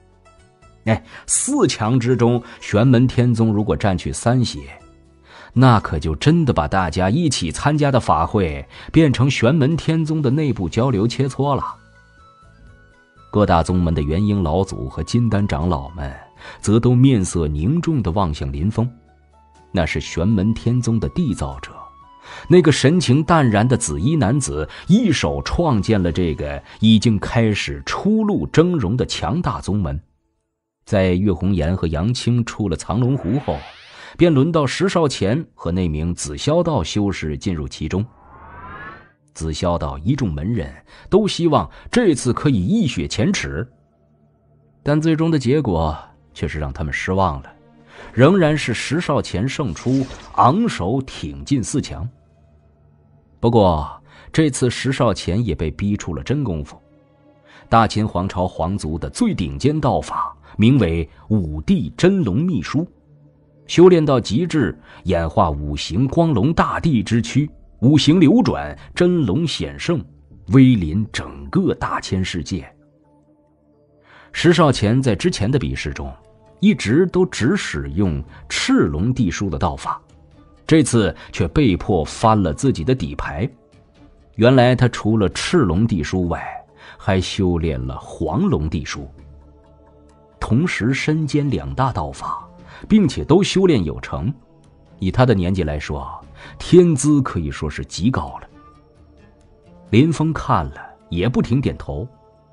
？4强之中，玄门天宗如果占据3席，那可就真的把大家一起参加的法会变成玄门天宗的内部交流切磋了。各大宗门的元婴老祖和金丹长老们则都面色凝重地望向林峰，那是玄门天宗的缔造者，那个神情淡然的紫衣男子一手创建了这个已经开始初露峥嵘的强大宗门。在岳红颜和杨青出了藏龙湖后，便轮到石少乾和那名紫霄道修士进入其中。紫霄道一众门人都希望这次可以一雪前耻，但最终的结果却是让他们失望了，仍然是石少乾胜出，昂首挺进4强。不过这次石少乾也被逼出了真功夫，大秦皇朝皇族的最顶尖道法，名为五帝真龙秘书，修炼到极致，演化5行光龙大帝之躯，5行流转，真龙显圣，威临整个大千世界。石少乾在之前的比试中一直都只使用赤龙地书的道法，这次却被迫翻了自己的底牌。原来他除了赤龙地书外，还修炼了黄龙地书，同时身兼2大道法，并且都修炼有成。以他的年纪来说，天资可以说是极高了。林峰看了也不停点头。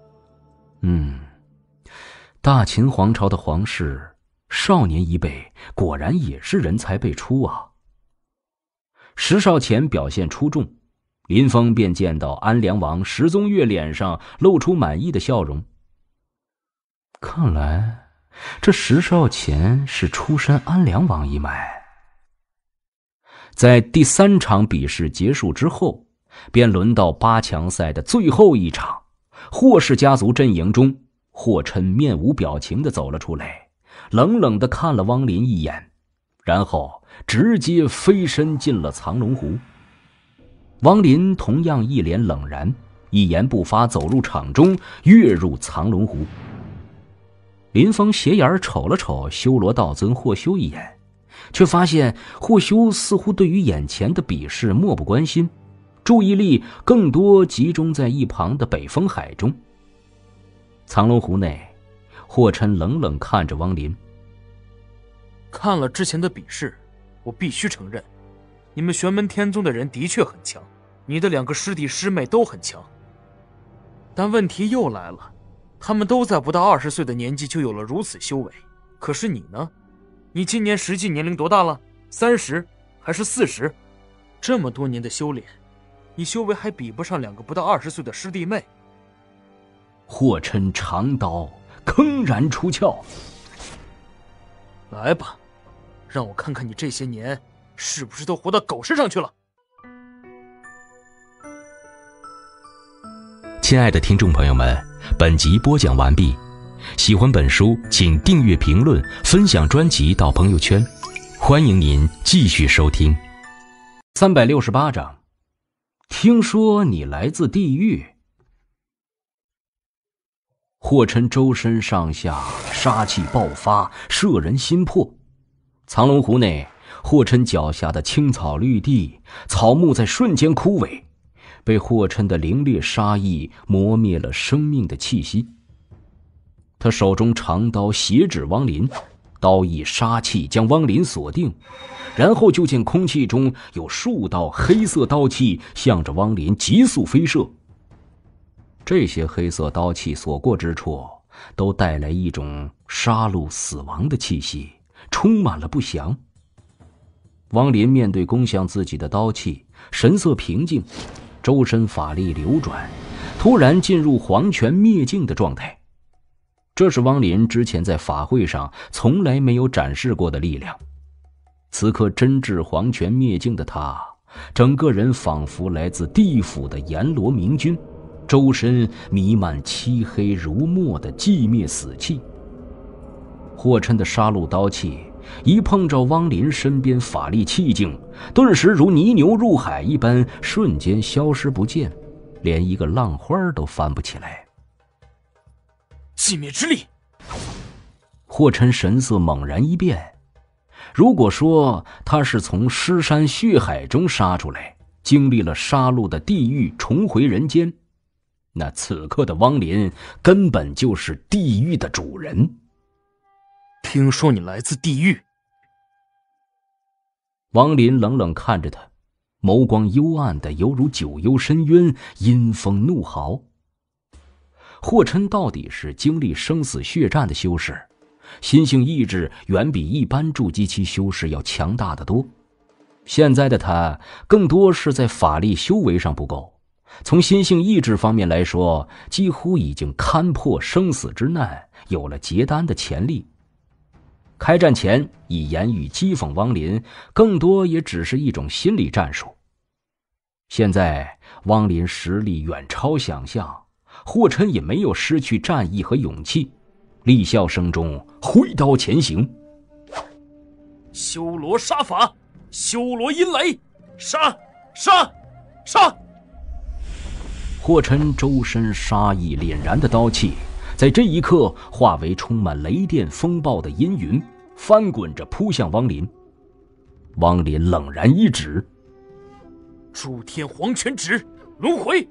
大秦皇朝的皇室少年一辈果然也是人才辈出啊。石少乾表现出众，林峰便见到安良王石宗岳脸上露出满意的笑容。看来这石少乾是出身安良王一脉。在第3场比试结束之后，便轮到8强赛的最后一场。霍氏家族阵营中，霍琛面无表情地走了出来，冷冷地看了汪林一眼，然后直接飞身进了藏龙湖。汪林同样一脸冷然，一言不发走入场中，跃入藏龙湖。林峰斜眼瞅了瞅修罗道尊霍修一眼，却发现霍修似乎对于眼前的比试漠不关心，注意力更多集中在一旁的北风海中。藏龙湖内，霍琛冷冷看着汪林。 看了之前的比试，我必须承认，你们玄门天宗的人的确很强，你的2个师弟师妹都很强。但问题又来了，他们都在不到20岁的年纪就有了如此修为，可是你呢？你今年实际年龄多大了？30还是40？这么多年的修炼，你修为还比不上2个不到20岁的师弟妹。 霍琛长刀铿然出鞘。 来吧，让我看看你这些年是不是都活到狗身上去了。 亲爱的听众朋友们，本集播讲完毕。喜欢本书，请订阅、评论、分享专辑到朋友圈。欢迎您继续收听。 368章，听说你来自地狱。霍琛周身上下杀气爆发，摄人心魄。藏龙湖内，霍琛脚下的青草绿地，草木在瞬间枯萎，被霍琛的凌冽杀意磨灭了生命的气息。他手中长刀斜指汪林，刀意杀气将汪林锁定，然后就见空气中有数道黑色刀气向着汪林急速飞射。这些黑色刀气所过之处，都带来一种杀戮死亡的气息，充满了不祥。汪林面对攻向自己的刀气，神色平静，周身法力流转，突然进入黄泉灭境的状态。这是汪林之前在法会上从来没有展示过的力量。此刻真至黄泉灭境的他，整个人仿佛来自地府的阎罗明君，周身弥漫漆黑如墨的寂灭死气。霍琛的杀戮刀气一碰着汪林身边法力气境，顿时如泥牛入海一般，瞬间消失不见，连一个浪花都翻不起来。 寂灭之力！ 霍琛神色猛然一变，如果说他是从尸山血海中杀出来，经历了杀戮的地狱重回人间，那此刻的汪林根本就是地狱的主人。 听说你来自地狱。 汪林冷冷看着他，眸光幽暗的犹如九幽深渊，阴风怒嚎。霍琛到底是经历生死血战的修士，心性意志远比一般筑基期修士要强大得多。现在的他更多是在法力修为上不够，从心性意志方面来说，几乎已经勘破生死之难，有了结丹的潜力。开战前以言语讥讽汪林，更多也只是一种心理战术。现在汪林实力远超想象，霍琛也没有失去战意和勇气，厉笑声中挥刀前行。 修罗杀法，修罗阴雷，杀杀杀！ 霍琛周身杀意凛然的刀气，在这一刻化为充满雷电风暴的阴云，翻滚着扑向汪林。汪林冷然一指： 诸天黄泉指，轮回！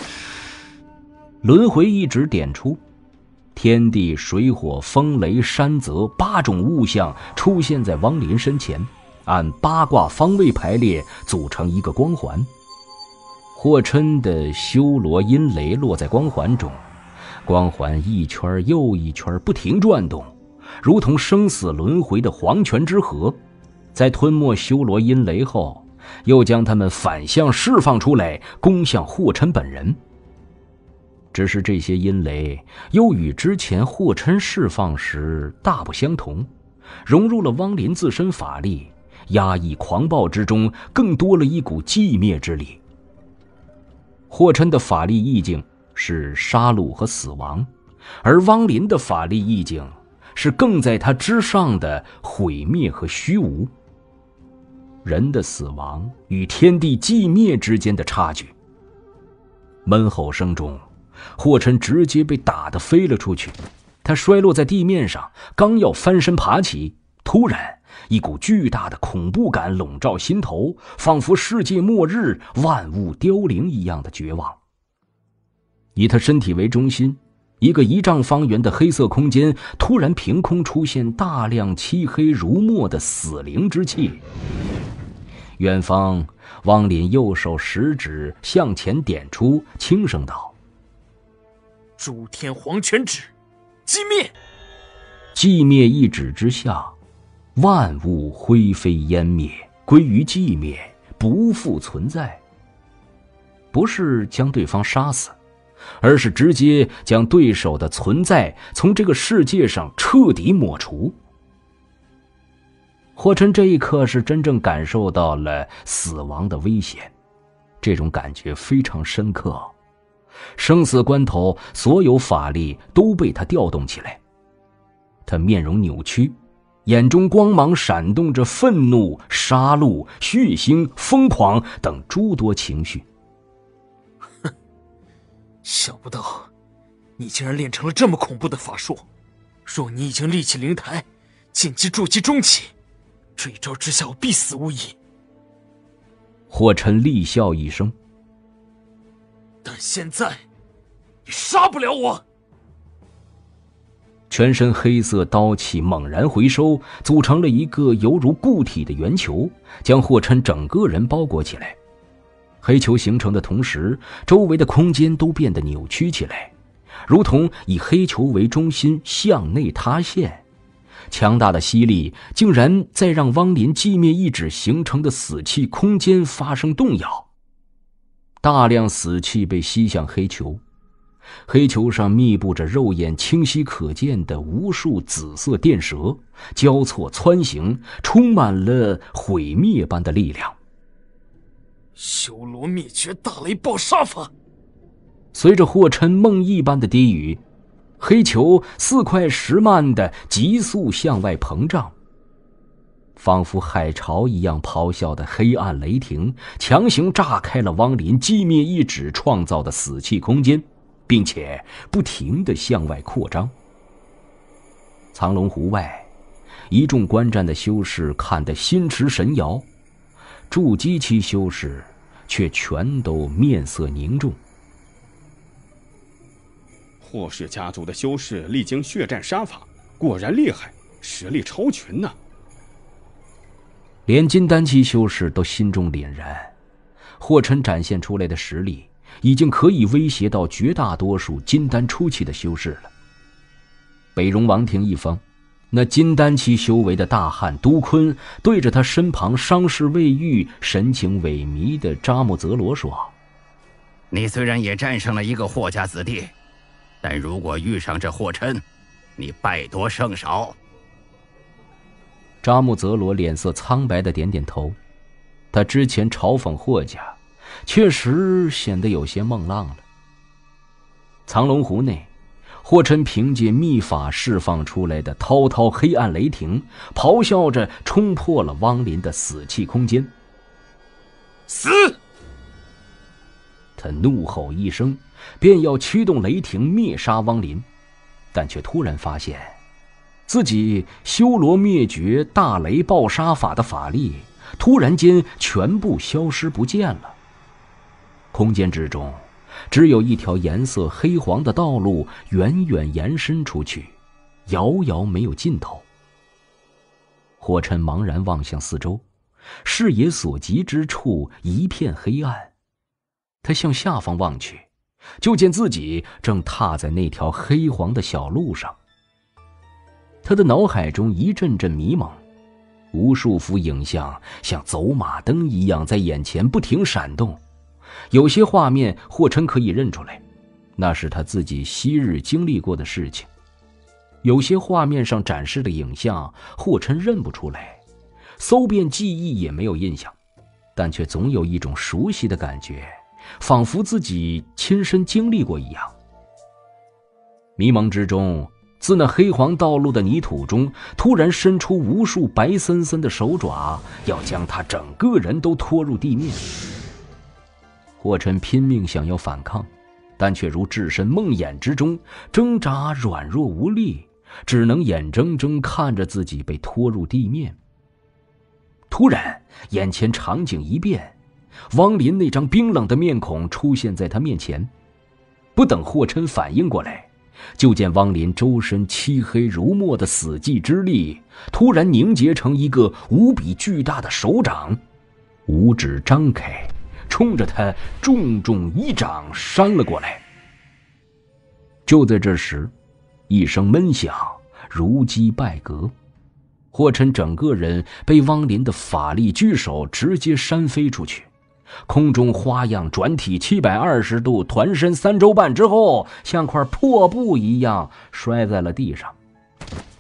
轮回一指点出，天地水火风雷山泽8种物象出现在汪林身前，按8卦方位排列，组成一个光环。霍琛的修罗阴雷落在光环中，光环一圈又一圈不停转动，如同生死轮回的黄泉之河。在吞没修罗阴雷后，又将它们反向释放出来，攻向霍琛本人。只是这些阴雷又与之前霍琛释放时大不相同，融入了汪林自身法力，压抑狂暴之中更多了一股寂灭之力。霍琛的法力意境是杀戮和死亡，而汪林的法力意境是更在他之上的毁灭和虚无。人的死亡与天地寂灭之间的差距。闷吼声中，霍琛直接被打得飞了出去，他摔落在地面上，刚要翻身爬起，突然一股巨大的恐怖感笼罩心头，仿佛世界末日，万物凋零一样的绝望。以他身体为中心，一个1丈方圆的黑色空间突然凭空出现大量漆黑如墨的死灵之气。远方，汪林右手食指向前点出，轻声道： 诸天黄泉指，击灭！ 寂灭一指之下，万物灰飞烟灭，归于寂灭，不复存在。不是将对方杀死，而是直接将对手的存在从这个世界上彻底抹除。霍琛这一刻是真正感受到了死亡的危险，这种感觉非常深刻。 生死关头，所有法力都被他调动起来。他面容扭曲，眼中光芒闪动着愤怒、杀戮、血腥、疯狂等诸多情绪。 哼，想不到你竟然练成了这么恐怖的法术。若你已经力气灵台，剑击筑基中期，这一招之下我必死无疑。 霍琛厉笑一声， 但现在你杀不了我。 全身黑色刀气猛然回收，组成了一个犹如固体的圆球，将霍琛整个人包裹起来。黑球形成的同时，周围的空间都变得扭曲起来，如同以黑球为中心向内塌陷。强大的吸力竟然在让汪林寂灭意志形成的死气空间发生动摇，大量死气被吸向黑球，黑球上密布着肉眼清晰可见的无数紫色电蛇，交错蹿行，充满了毁灭般的力量。 修罗灭绝大雷爆杀法。 随着霍琛梦呓般的低语，黑球4快10慢地急速向外膨胀，仿佛海潮一样咆哮的黑暗雷霆强行炸开了汪林寂灭意志创造的死气空间，并且不停地向外扩张。藏龙湖外，一众观战的修士看得心驰神摇，筑基期修士却全都面色凝重。 霍氏家族的修士历经血战杀法，果然厉害，实力超群呐！ 连金丹期修士都心中凛然，霍琛展现出来的实力已经可以威胁到绝大多数金丹初期的修士了。北戎王庭一方，那金丹期修为的大汉都坤对着他身旁伤势未愈、神情萎靡的扎木泽罗说：“ 你虽然也战胜了一个霍家子弟，但如果遇上这霍琛，你败多胜少。” 扎木泽罗脸色苍白的点点头，他之前嘲讽霍家，确实显得有些梦浪了。藏龙湖内，霍琛凭借秘法释放出来的滔滔黑暗雷霆，咆哮着冲破了汪林的死气空间。 死！ 他怒吼一声，便要驱动雷霆灭杀汪林，但却突然发现自己修罗灭绝大雷爆杀法的法力突然间全部消失不见了。空间之中只有一条颜色黑黄的道路远远延伸出去，遥遥没有尽头。霍琛茫然望向四周，视野所及之处一片黑暗。他向下方望去，就见自己正踏在那条黑黄的小路上。他的脑海中一阵阵迷蒙，无数幅影像像走马灯一样在眼前不停闪动。有些画面霍琛可以认出来，那是他自己昔日经历过的事情；有些画面上展示的影像霍琛认不出来，搜遍记忆也没有印象，但却总有一种熟悉的感觉，仿佛自己亲身经历过一样。迷蒙之中，自那黑黄道路的泥土中突然伸出无数白森森的手爪，要将他整个人都拖入地面。霍琛拼命想要反抗，但却如置身梦魇之中，挣扎软弱无力，只能眼睁睁看着自己被拖入地面。突然眼前场景一变，汪林那张冰冷的面孔出现在他面前。不等霍琛反应过来，就见汪林周身漆黑如墨的死寂之力突然凝结成一个无比巨大的手掌，五指张开，冲着他重重一掌扇了过来。就在这时，一声闷响，如击败戈，霍琛整个人被汪林的法力巨手直接扇飞出去，空中花样转体720度团身3周半之后，像块破布一样摔在了地上。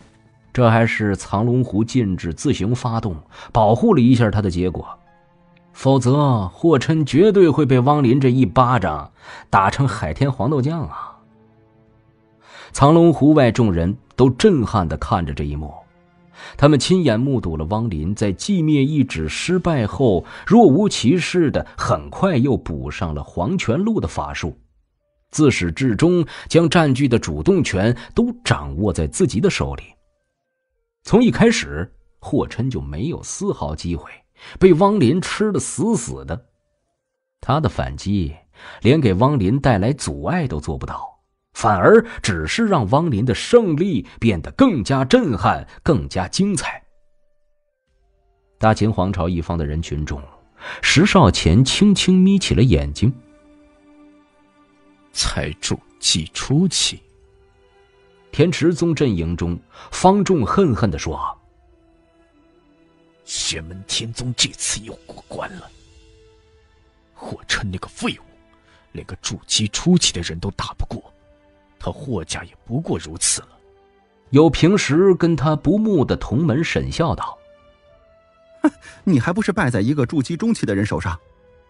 这还是藏龙湖禁制自行发动，保护了一下他的结果， 否则霍琛绝对会被汪林这一巴掌打成海天黄豆酱啊！藏龙湖外众人都震撼地看着这一幕，他们亲眼目睹了汪林在寂灭一指失败后，若无其事的很快又补上了黄泉路的法术，自始至终将占据的主动权都掌握在自己的手里。从一开始，霍琛就没有丝毫机会，被汪林吃得死死的。他的反击连给汪林带来阻碍都做不到，反而只是让汪林的胜利变得更加震撼，更加精彩。大秦皇朝一方的人群中，石少乾轻轻眯起了眼睛。 才筑基初期。 天池宗阵营中，方仲恨恨地说： 玄门天宗这次又过关了。霍琛那个废物，连个筑基初期的人都打不过，他霍家也不过如此了。 有平时跟他不睦的同门沈笑道： 你还不是败在一个筑基中期的人手上？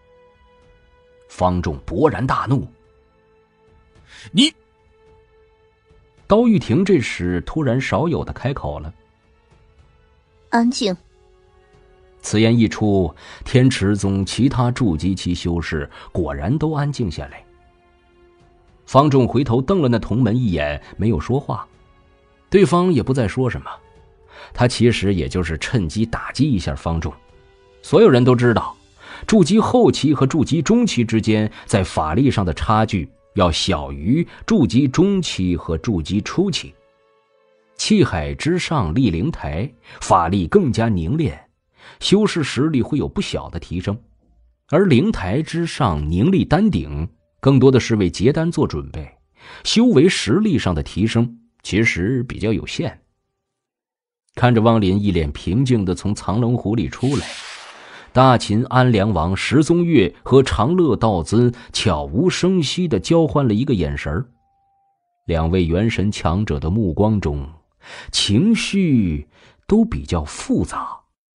方仲勃然大怒： 你！ 刀玉婷这时突然少有的开口了： 安静。 此言一出，天池宗其他筑基期修士果然都安静下来。方仲回头瞪了那同门一眼，没有说话。对方也不再说什么，他其实也就是趁机打击一下方仲。所有人都知道，筑基后期和筑基中期之间在法力上的差距要小于筑基中期和筑基初期。气海之上立灵台，法力更加凝练，修士实力会有不小的提升，而灵台之上凝力丹顶更多的是为结丹做准备，修为实力上的提升其实比较有限。看着汪林一脸平静地从藏龙湖里出来，大秦安良王石宗岳和长乐道尊悄无声息地交换了一个眼神，两位元神强者的目光中情绪都比较复杂。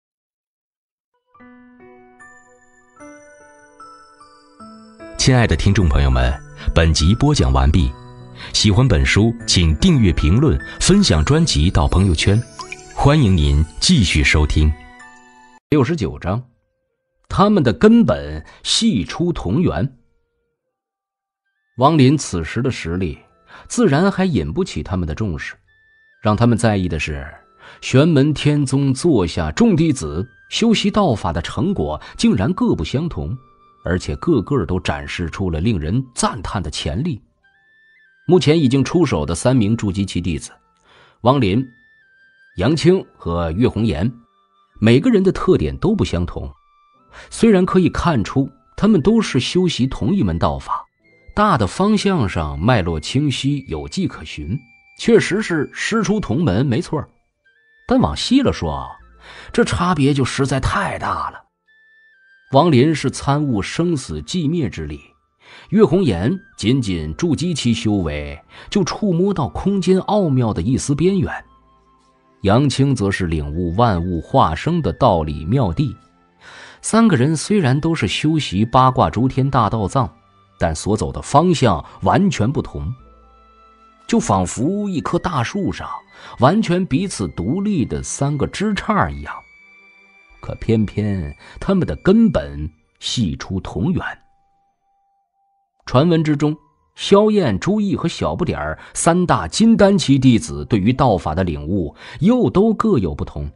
亲爱的听众朋友们，本集播讲完毕。喜欢本书请订阅评论分享专辑到朋友圈，欢迎您继续收听。 69章，他们的根本系出同源。汪林此时的实力自然还引不起他们的重视，让他们在意的是玄门天宗座下众弟子修习道法的成果竟然各不相同，而且个个都展示出了令人赞叹的潜力。目前已经出手的3名筑基期弟子，汪林、杨青和岳红颜，每个人的特点都不相同。虽然可以看出他们都是修习同一门道法，大的方向上脉络清晰，有迹可循，确实是师出同门没错。但往细了说，这差别就实在太大了。汪林是参悟生死寂灭之力，岳红颜仅仅筑基期修为就触摸到空间奥妙的一丝边缘，杨青则是领悟万物化生的道理妙谛。3个人虽然都是修习八卦诸天大道藏，但所走的方向完全不同，就仿佛一棵大树上完全彼此独立的3个枝杈一样。可偏偏他们的根本系出同源。传闻之中，萧燕、朱毅和小不点儿3大金丹期弟子对于道法的领悟又都各有不同。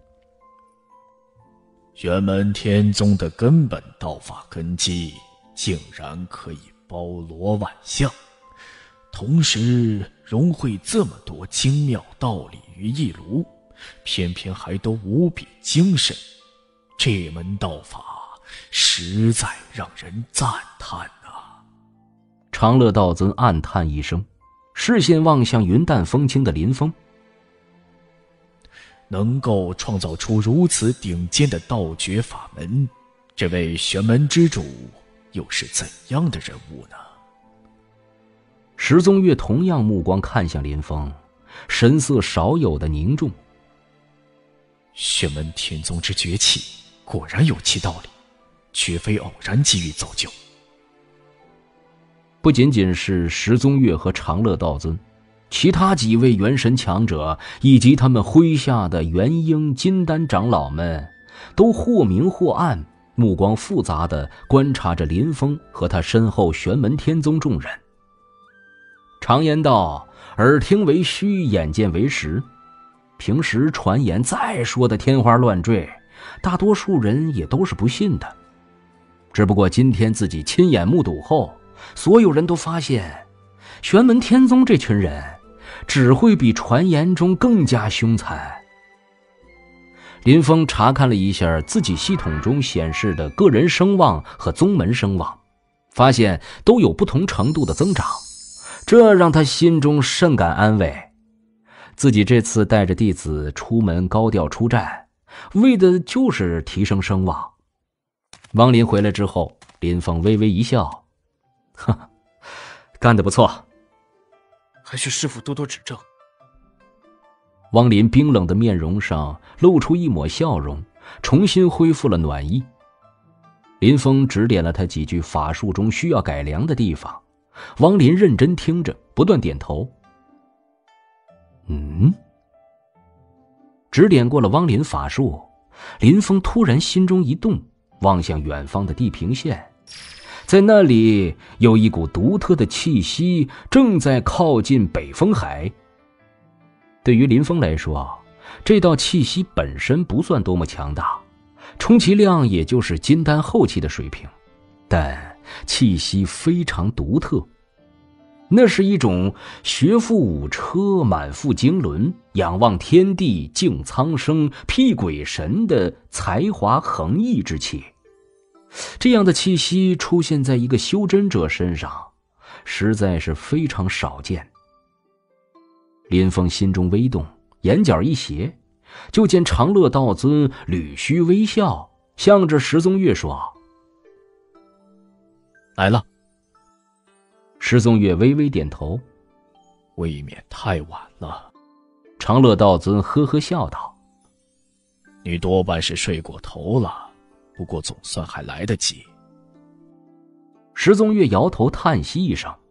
玄门天宗的根本道法根基竟然可以包罗万象，同时融汇这么多精妙道理于一炉，偏偏还都无比精深。这门道法实在让人赞叹啊！ 长乐道尊暗叹一声，视线望向云淡风轻的林峰。 能够创造出如此顶尖的道诀法门，这位玄门之主又是怎样的人物呢？ 石宗岳同样目光看向林峰，神色少有的凝重。 玄门天宗之崛起果然有其道理， 绝非偶然机遇造就。 不仅仅是石宗岳和长乐道尊，其他几位元神强者以及他们麾下的元婴金丹长老们，都或明或暗，目光复杂地观察着林峰和他身后玄门天宗众人。常言道，耳听为虚，眼见为实。平时传言再说的天花乱坠，大多数人也都是不信的。只不过今天自己亲眼目睹后，所有人都发现，玄门天宗这群人只会比传言中更加凶残。林峰查看了一下自己系统中显示的个人声望和宗门声望，发现都有不同程度的增长，这让他心中甚感安慰。自己这次带着弟子出门高调出战，为的就是提升声望。汪林回来之后，林峰微微一笑，哈哈，干得不错， 还需师父多多指正。 汪林冰冷的面容上露出一抹笑容，重新恢复了暖意。林峰指点了他几句法术中需要改良的地方，汪林认真听着，不断点头。指点过了汪林法术，林峰突然心中一动，望向远方的地平线，在那里有一股独特的气息正在靠近北风海。对于林峰来说，这道气息本身不算多么强大，充其量也就是金丹后期的水平，但气息非常独特。那是一种学富五车，满腹经纶，仰望天地，敬苍生，辟鬼神的才华横溢之气。这样的气息出现在一个修真者身上，实在是非常少见。林峰心中微动，眼角一斜，就见长乐道尊捋须微笑，向着石宗岳说：“ 来了。” 石宗岳微微点头， 未免太晚了。 长乐道尊呵呵笑道：“ 你多半是睡过头了，不过总算还来得及。” 石宗岳摇头叹息一声：“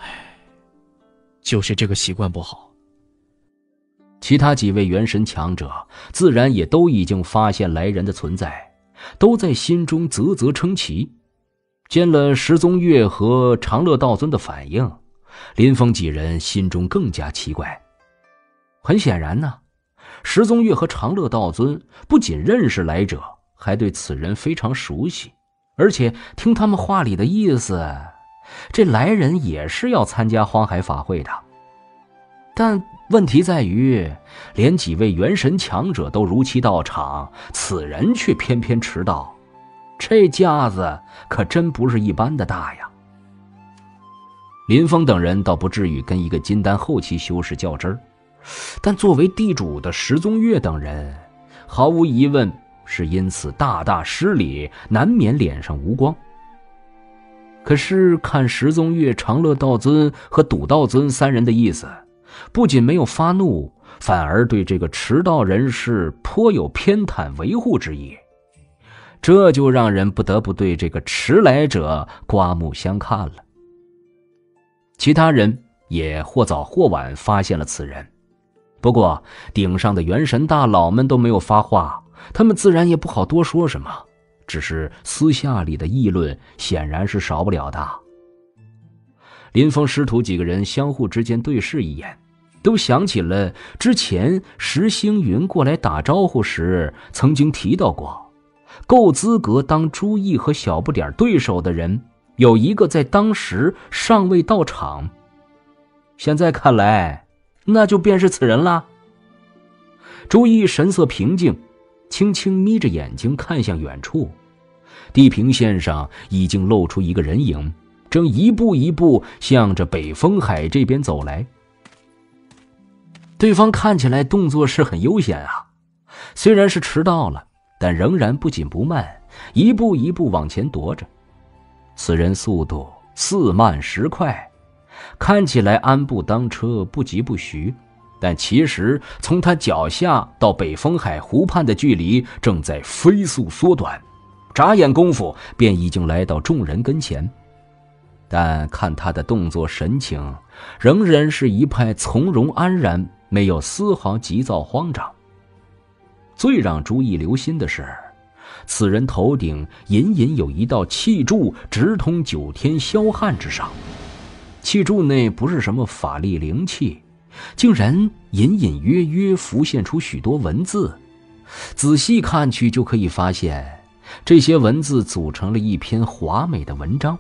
就是这个习惯不好。” 其他几位元神强者自然也都已经发现来人的存在，都在心中啧啧称奇。见了石宗岳和长乐道尊的反应，林峰几人心中更加奇怪。很显然呢，石宗岳和长乐道尊不仅认识来者，还对此人非常熟悉，而且听他们话里的意思，这来人也是要参加荒海法会的。但问题在于，连几位元神强者都如期到场，此人却偏偏迟到，这架子可真不是一般的大呀。林峰等人倒不至于跟一个金丹后期修士较真儿，但作为地主的石宗岳等人，毫无疑问是因此大大失礼，难免脸上无光。可是看石宗岳、长乐道尊和赌道尊三人的意思，不仅没有发怒，反而对这个迟到人士颇有偏袒维护之意，这就让人不得不对这个迟来者刮目相看了。其他人也或早或晚发现了此人，不过顶上的元神大佬们都没有发话，他们自然也不好多说什么，只是私下里的议论显然是少不了的。林峰师徒几个人相互之间对视一眼，都想起了之前石星云过来打招呼时曾经提到过，够资格当朱毅和小不点对手的人，有一个在当时尚未到场。现在看来，那就便是此人了。朱毅神色平静，轻轻眯着眼睛看向远处，地平线上已经露出一个人影，正一步一步向着北风海这边走来。对方看起来动作是很悠闲啊，虽然是迟到了，但仍然不紧不慢，一步一步往前踱着。此人速度似慢时快，看起来安步当车，不疾不徐，但其实从他脚下到北风海湖畔的距离正在飞速缩短， 眨眼功夫便已经来到众人跟前。但看他的动作神情，仍然是一派从容安然，没有丝毫急躁慌张。最让朱毅留心的是，此人头顶隐隐有一道气柱直通9天霄汉之上，气柱内不是什么法力灵气，竟然隐隐约约浮现出许多文字，仔细看去就可以发现，这些文字组成了一篇华美的文章。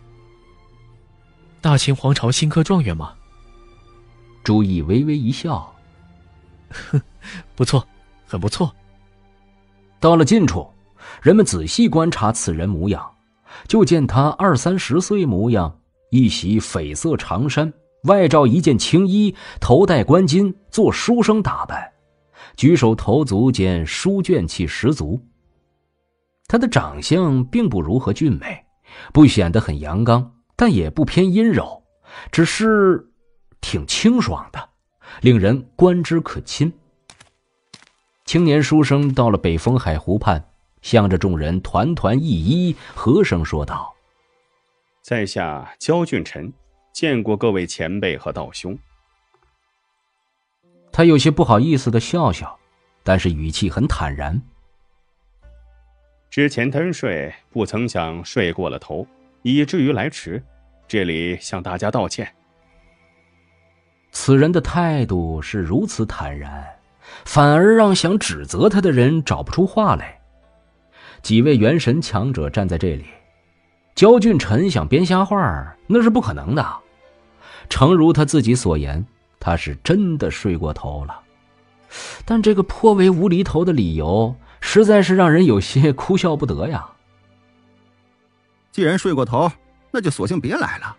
大秦皇朝新科状元吗？ 朱毅微微一笑， 不错，很不错。 到了近处，人们仔细观察此人模样，就见他20-30岁模样，一袭绯色长衫，外罩一件青衣，头戴冠巾，做书生打扮，举手投足间书卷气十足。他的长相并不如何俊美，不显得很阳刚，但也不偏阴柔，只是挺清爽的，令人观之可亲。青年书生到了北风海湖畔，向着众人团团一揖，和声说道： 在下焦俊臣，见过各位前辈和道兄。 他有些不好意思的笑笑，但是语气很坦然。 之前贪睡，不曾想睡过了头，以至于来迟，这里向大家道歉。 此人的态度是如此坦然，反而让想指责他的人找不出话来。几位元神强者站在这里，焦俊臣想编瞎话那是不可能的。诚如他自己所言，他是真的睡过头了，但这个颇为无厘头的理由实在是让人有些哭笑不得呀。 既然睡过头，那就索性别来了。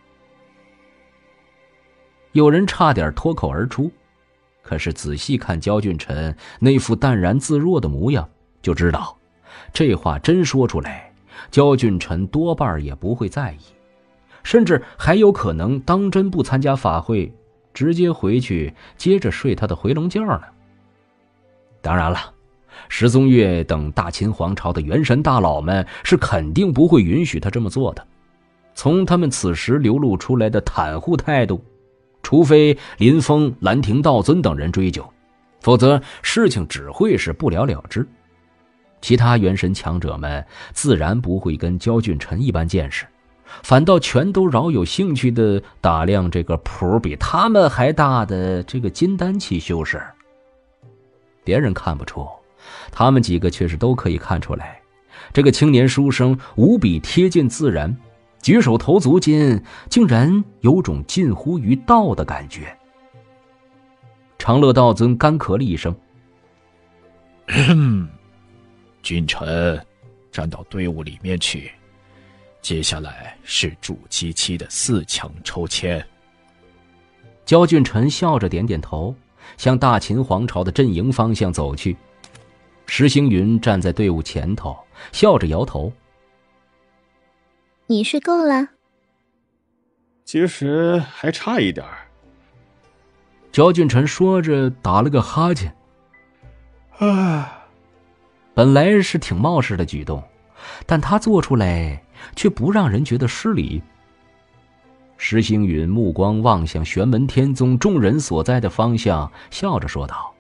有人差点脱口而出，可是仔细看焦俊臣那副淡然自若的模样，就知道这话真说出来，焦俊臣多半也不会在意，甚至还有可能当真不参加法会，直接回去接着睡他的回笼觉呢。当然了，石宗岳等大秦皇朝的元神大佬们是肯定不会允许他这么做的。从他们此时流露出来的袒护态度，除非林峰、兰亭道尊等人追究，否则事情只会是不了了之。其他元神强者们自然不会跟焦俊臣一般见识，反倒全都饶有兴趣地打量这个谱比他们还大的这个金丹期修士。别人看不出，他们几个却是都可以看出来，这个青年书生无比贴近自然，举手投足间竟然有种近乎于道的感觉。长乐道尊干咳了一声， 君臣，站到队伍里面去。接下来是主机期的4强抽签。 焦俊臣笑着点点头，向大秦皇朝的阵营方向走去。石星云站在队伍前头，笑着摇头。 你睡够了？ 其实还差一点儿。 焦俊臣说着打了个哈欠。本来是挺冒失的举动，但他做出来却不让人觉得失礼。石星云目光望向玄门天宗众人所在的方向，笑着说道：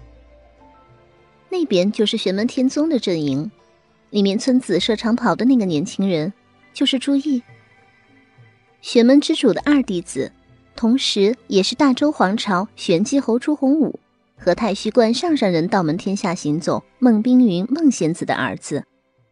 那边就是玄门天宗的阵营，里面村紫色长袍的那个年轻人就是朱毅，玄门之主的2弟子，同时也是大周皇朝玄机侯朱洪武和太虚观上上人道门天下行走孟冰云孟仙子的儿子。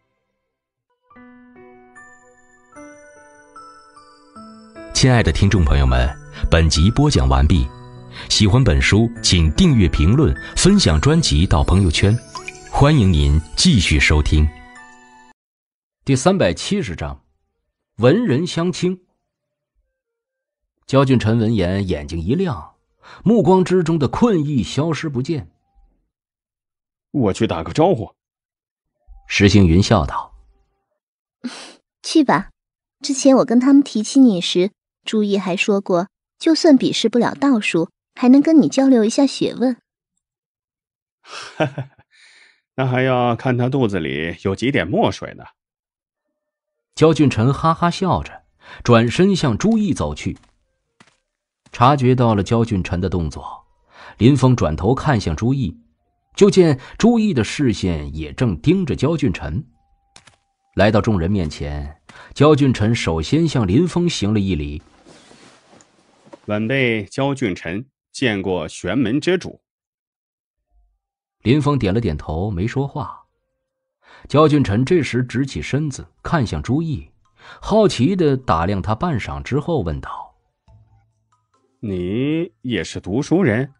亲爱的听众朋友们，本集播讲完毕。喜欢本书请订阅评论分享专辑到朋友圈，欢迎您继续收听。 第370章文人相轻。焦俊臣闻言眼睛一亮，目光之中的困意消失不见。 我去打个招呼。 石星云笑道： 去吧，之前我跟他们提起你时，朱毅还说过，就算比试不了道术，还能跟你交流一下学问。 那还要看他肚子里有几点墨水呢。 焦俊臣哈哈笑着，转身向朱毅走去。察觉到了焦俊臣的动作，林峰转头看向朱毅，就见朱毅的视线也正盯着焦俊臣。来到众人面前，焦俊臣首先向林峰行了一礼：“ 晚辈焦俊臣见过玄门之主。” 林峰点了点头，没说话。焦俊臣这时直起身子，看向朱毅，好奇地打量他半晌之后问道：“ 你也是读书人？”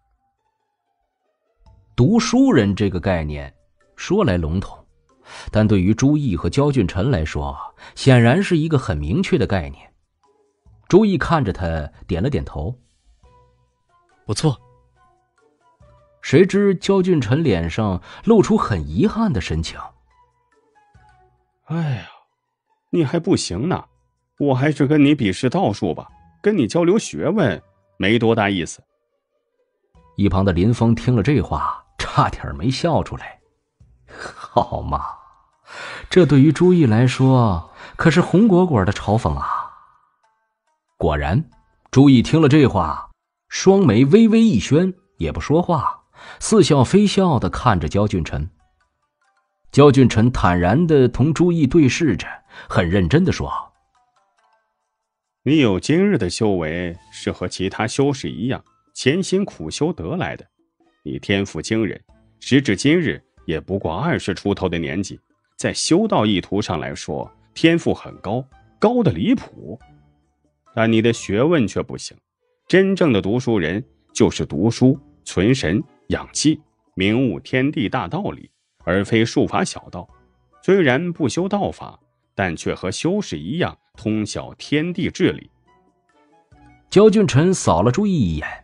读书人这个概念说来笼统，但对于朱毅和焦俊臣来说，显然是一个很明确的概念。朱毅看着他点了点头：“ 不错。” 谁知焦俊臣脸上露出很遗憾的神情：“ 哎呀，你还不行呢，我还是跟你比试道术吧，跟你交流学问没多大意思。” 一旁的林峰听了这话，差点没笑出来。好嘛，这对于朱毅来说可是红果果的嘲讽啊！果然，朱毅听了这话，双眉微微一宣，也不说话，似笑非笑地看着焦俊臣。焦俊臣坦然地同朱毅对视着，很认真地说：“ 你有今日的修为，是和其他修士一样潜心苦修得来的。你天赋惊人，时至今日也不过20出头的年纪，在修道意图上来说，天赋很高，高的离谱。但你的学问却不行。真正的读书人就是读书、存神、养气，明悟天地大道理，而非术法小道。虽然不修道法，但却和修士一样通晓天地治理。” 焦俊臣扫了朱毅一眼：“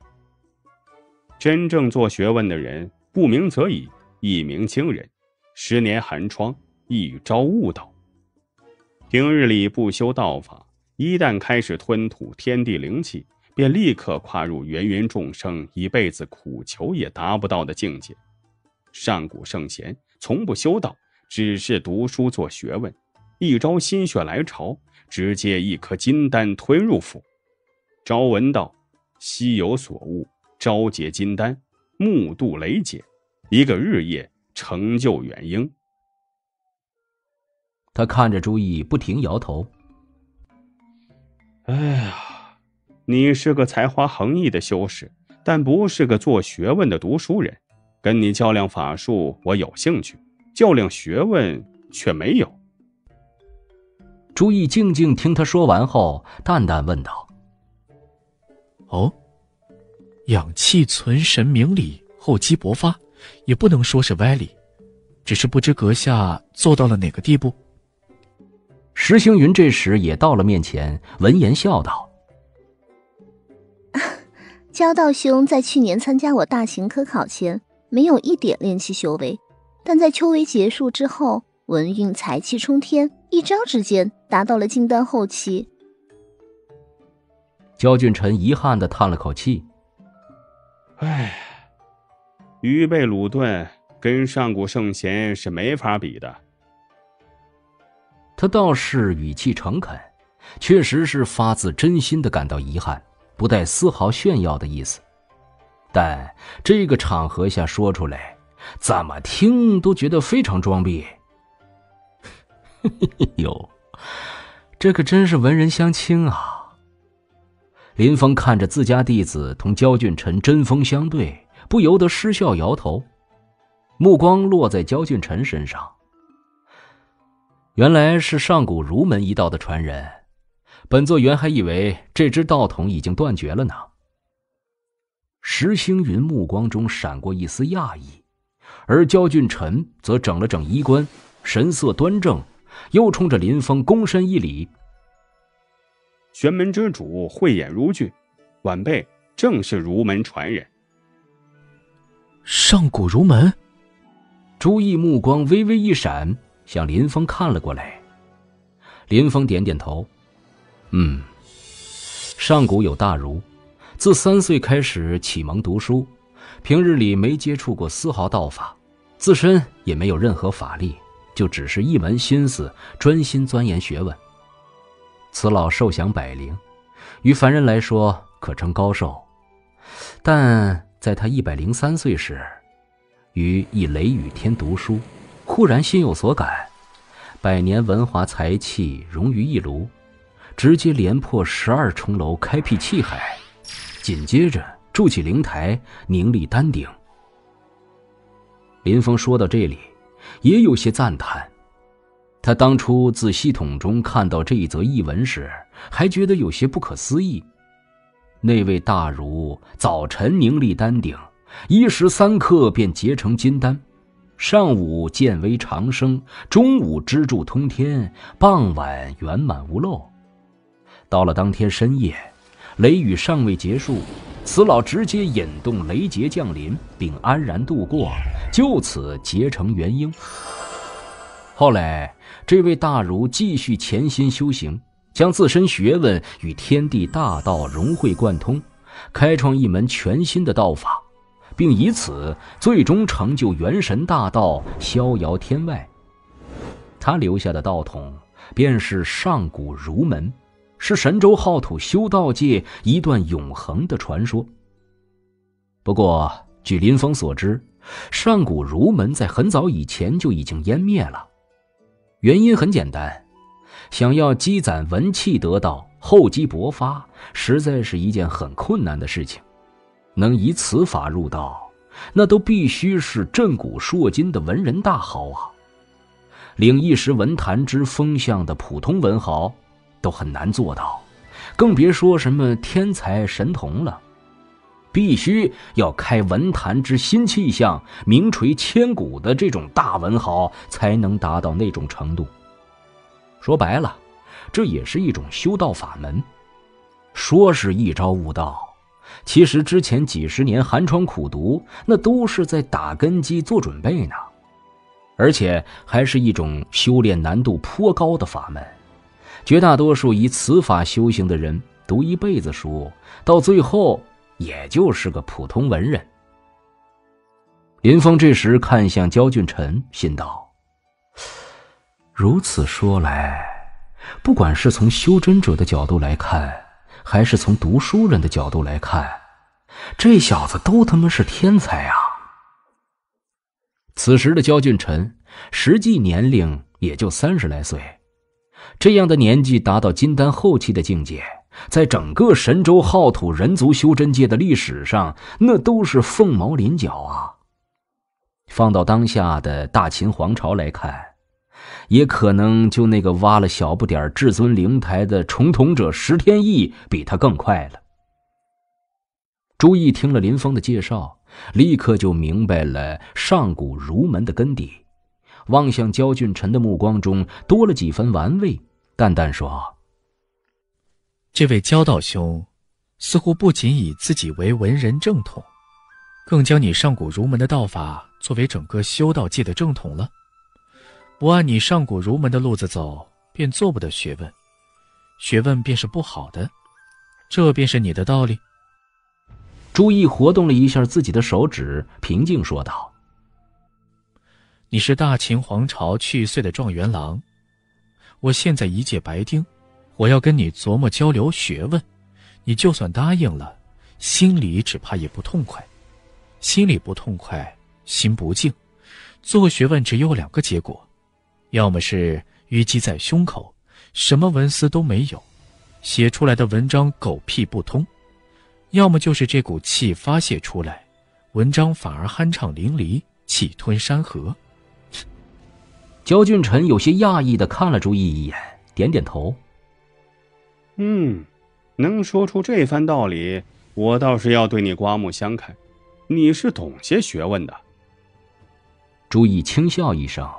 真正做学问的人，不鸣则已，一鸣惊人。10年寒窗，一朝悟道。平日里不修道法，一旦开始吞吐天地灵气，便立刻跨入芸芸众生一辈子苦求也达不到的境界。上古圣贤从不修道，只是读书做学问，一朝心血来潮，直接一颗金丹吞入腹。朝闻道，夕有所悟，朝结金丹，暮渡雷劫，一个日夜成就元婴。” 他看着朱毅，不停摇头：“ 哎呀，你是个才华横溢的修士，但不是个做学问的读书人。跟你较量法术我有兴趣，较量学问却没有。” 朱毅静静听他说完后，淡淡问道：“ 哦，养气存神明理，厚积薄发，也不能说是歪理，只是不知阁下做到了哪个地步？” 石星云这时也到了面前，闻言笑道：“ 焦道兄在去年参加我大型科考前，没有一点练气修为，但在秋闱结束之后，文运财气冲天，一朝之间达到了金丹后期。” 焦俊臣遗憾地叹了口气：“ 哎，鱼背鲁钝，跟上古圣贤是没法比的。” 他倒是语气诚恳，确实是发自真心地感到遗憾，不带丝毫炫耀的意思。但这个场合下说出来，怎么听都觉得非常装逼。哟，这可真是文人相轻啊！林峰看着自家弟子同焦俊臣针锋相对，不由得失笑摇头，目光落在焦俊臣身上。原来是上古儒门一道的传人，本座原还以为这支道统已经断绝了呢。石星云目光中闪过一丝讶异，而焦俊臣则整了整衣冠，神色端正，又冲着林峰躬身一礼：“ 玄门之主慧眼如炬，晚辈正是儒门传人。” 上古儒门？ 朱毅目光微微一闪，向林峰看了过来。林峰点点头：“上古有大儒，自3岁开始启蒙读书，平日里没接触过丝毫道法，自身也没有任何法力， 就只是一门心思专心钻研学问。此老寿享百龄，于凡人来说可称高寿，但在他103岁时，于一雷雨天读书，忽然心有所感，百年文华才气融于一炉，直接连破12重楼，开辟气海，紧接着筑起灵台，凝立丹鼎。林峰说到这里也有些赞叹，他当初自系统中看到这一则译文时，还觉得有些不可思议。那位大儒早晨凝立丹鼎，1时3刻便结成金丹，上午见微长生，中午支柱通天，傍晚圆满无漏。到了当天深夜，雷雨尚未结束，此老直接引动雷劫降临，并安然度过，就此结成元婴。后来这位大儒继续潜心修行，将自身学问与天地大道融会贯通，开创一门全新的道法，并以此最终成就元神大道，逍遥天外。他留下的道统便是上古儒门，是神州浩土修道界一段永恒的传说。不过据林峰所知，上古儒门在很早以前就已经湮灭了。原因很简单，想要积攒文气得道，厚积薄发，实在是一件很困难的事情。能以此法入道，那都必须是震古烁今的文人大豪啊！领一时文坛之风向的普通文豪都很难做到，更别说什么天才神童了。必须要开文坛之新气象，名垂千古的这种大文豪才能达到那种程度。说白了，这也是一种修道法门。说是一朝悟道，其实之前几十年寒窗苦读，那都是在打根基做准备呢。而且还是一种修炼难度颇高的法门。绝大多数以此法修行的人，读一辈子书，到最后也就是个普通文人。林峰这时看向焦俊臣，心道：如此说来，不管是从修真者的角度来看，还是从读书人的角度来看，这小子都他妈是天才啊！此时的焦俊臣实际年龄也就30来岁，这样的年纪达到金丹后期的境界，在整个神州浩土人族修真界的历史上，那都是凤毛麟角啊。放到当下的大秦皇朝来看，也可能就那个挖了小不点至尊灵台的重统者石天翼比他更快了。朱毅听了林峰的介绍，立刻就明白了上古儒门的根底，望向焦俊臣的目光中多了几分玩味，淡淡说： 这位焦道兄似乎不仅以自己为文人正统，更将你上古儒门的道法作为整个修道界的正统了。不按你上古儒门的路子走，便做不得学问，学问便是不好的，这便是你的道理。 朱毅活动了一下自己的手指，平静说道： 你是大秦皇朝去岁的状元郎，我现在一介白丁，我要跟你琢磨交流学问，你就算答应了，心里只怕也不痛快。心里不痛快，心不静，做学问只有2个结果，要么是淤积在胸口，什么文思都没有，写出来的文章狗屁不通，要么就是这股气发泄出来，文章反而酣畅淋漓，气吞山河。 焦俊臣有些讶异地看了朱毅一眼，点点头。 能说出这番道理，我倒是要对你刮目相看，你是懂些学问的。 朱毅轻笑一声：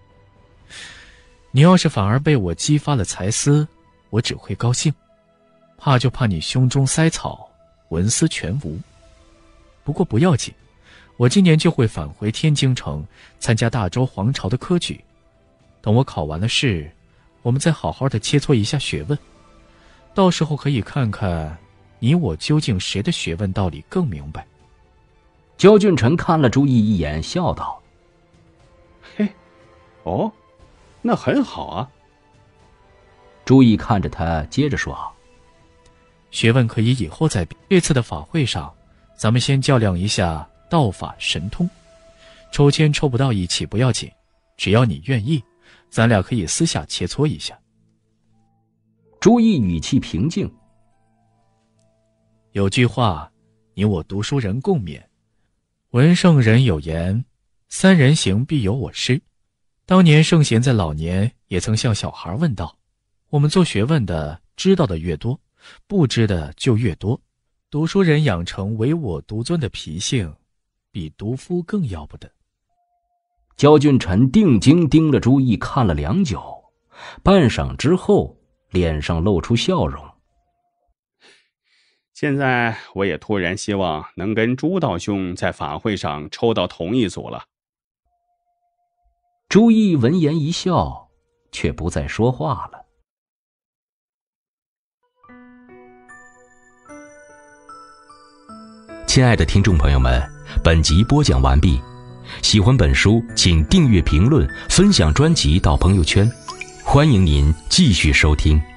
你要是反而被我激发了才思，我只会高兴，怕就怕你胸中塞草，文思全无。不过不要紧，我今年就会返回天京城参加大周皇朝的科举，等我考完了试，我们再好好的切磋一下学问，到时候可以看看你我究竟谁的学问道理更明白。 焦俊臣看了朱毅一眼，笑道： 嘿，哦， 那很好啊。 朱毅看着他，接着说：“ 学问可以以后再比。这次的法会上，咱们先较量一下道法神通。抽签抽不到一起不要紧，只要你愿意，咱俩可以私下切磋一下。” 朱毅语气平静：“ 有句话，你我读书人共勉。文圣人有言，三人行必有我师。当年圣贤在老年也曾向小孩问道，我们做学问的知道的越多，不知的就越多。读书人养成唯我独尊的脾性，比毒夫更要不得。” 焦俊臣定睛盯了朱毅看了良久，半晌之后脸上露出笑容。 现在我也突然希望能跟朱道兄在法会上抽到同一组了。 朱毅闻言一笑，却不再说话了。 亲爱的听众朋友们，本集播讲完毕。喜欢本书，请订阅、评论、分享专辑到朋友圈。欢迎您继续收听。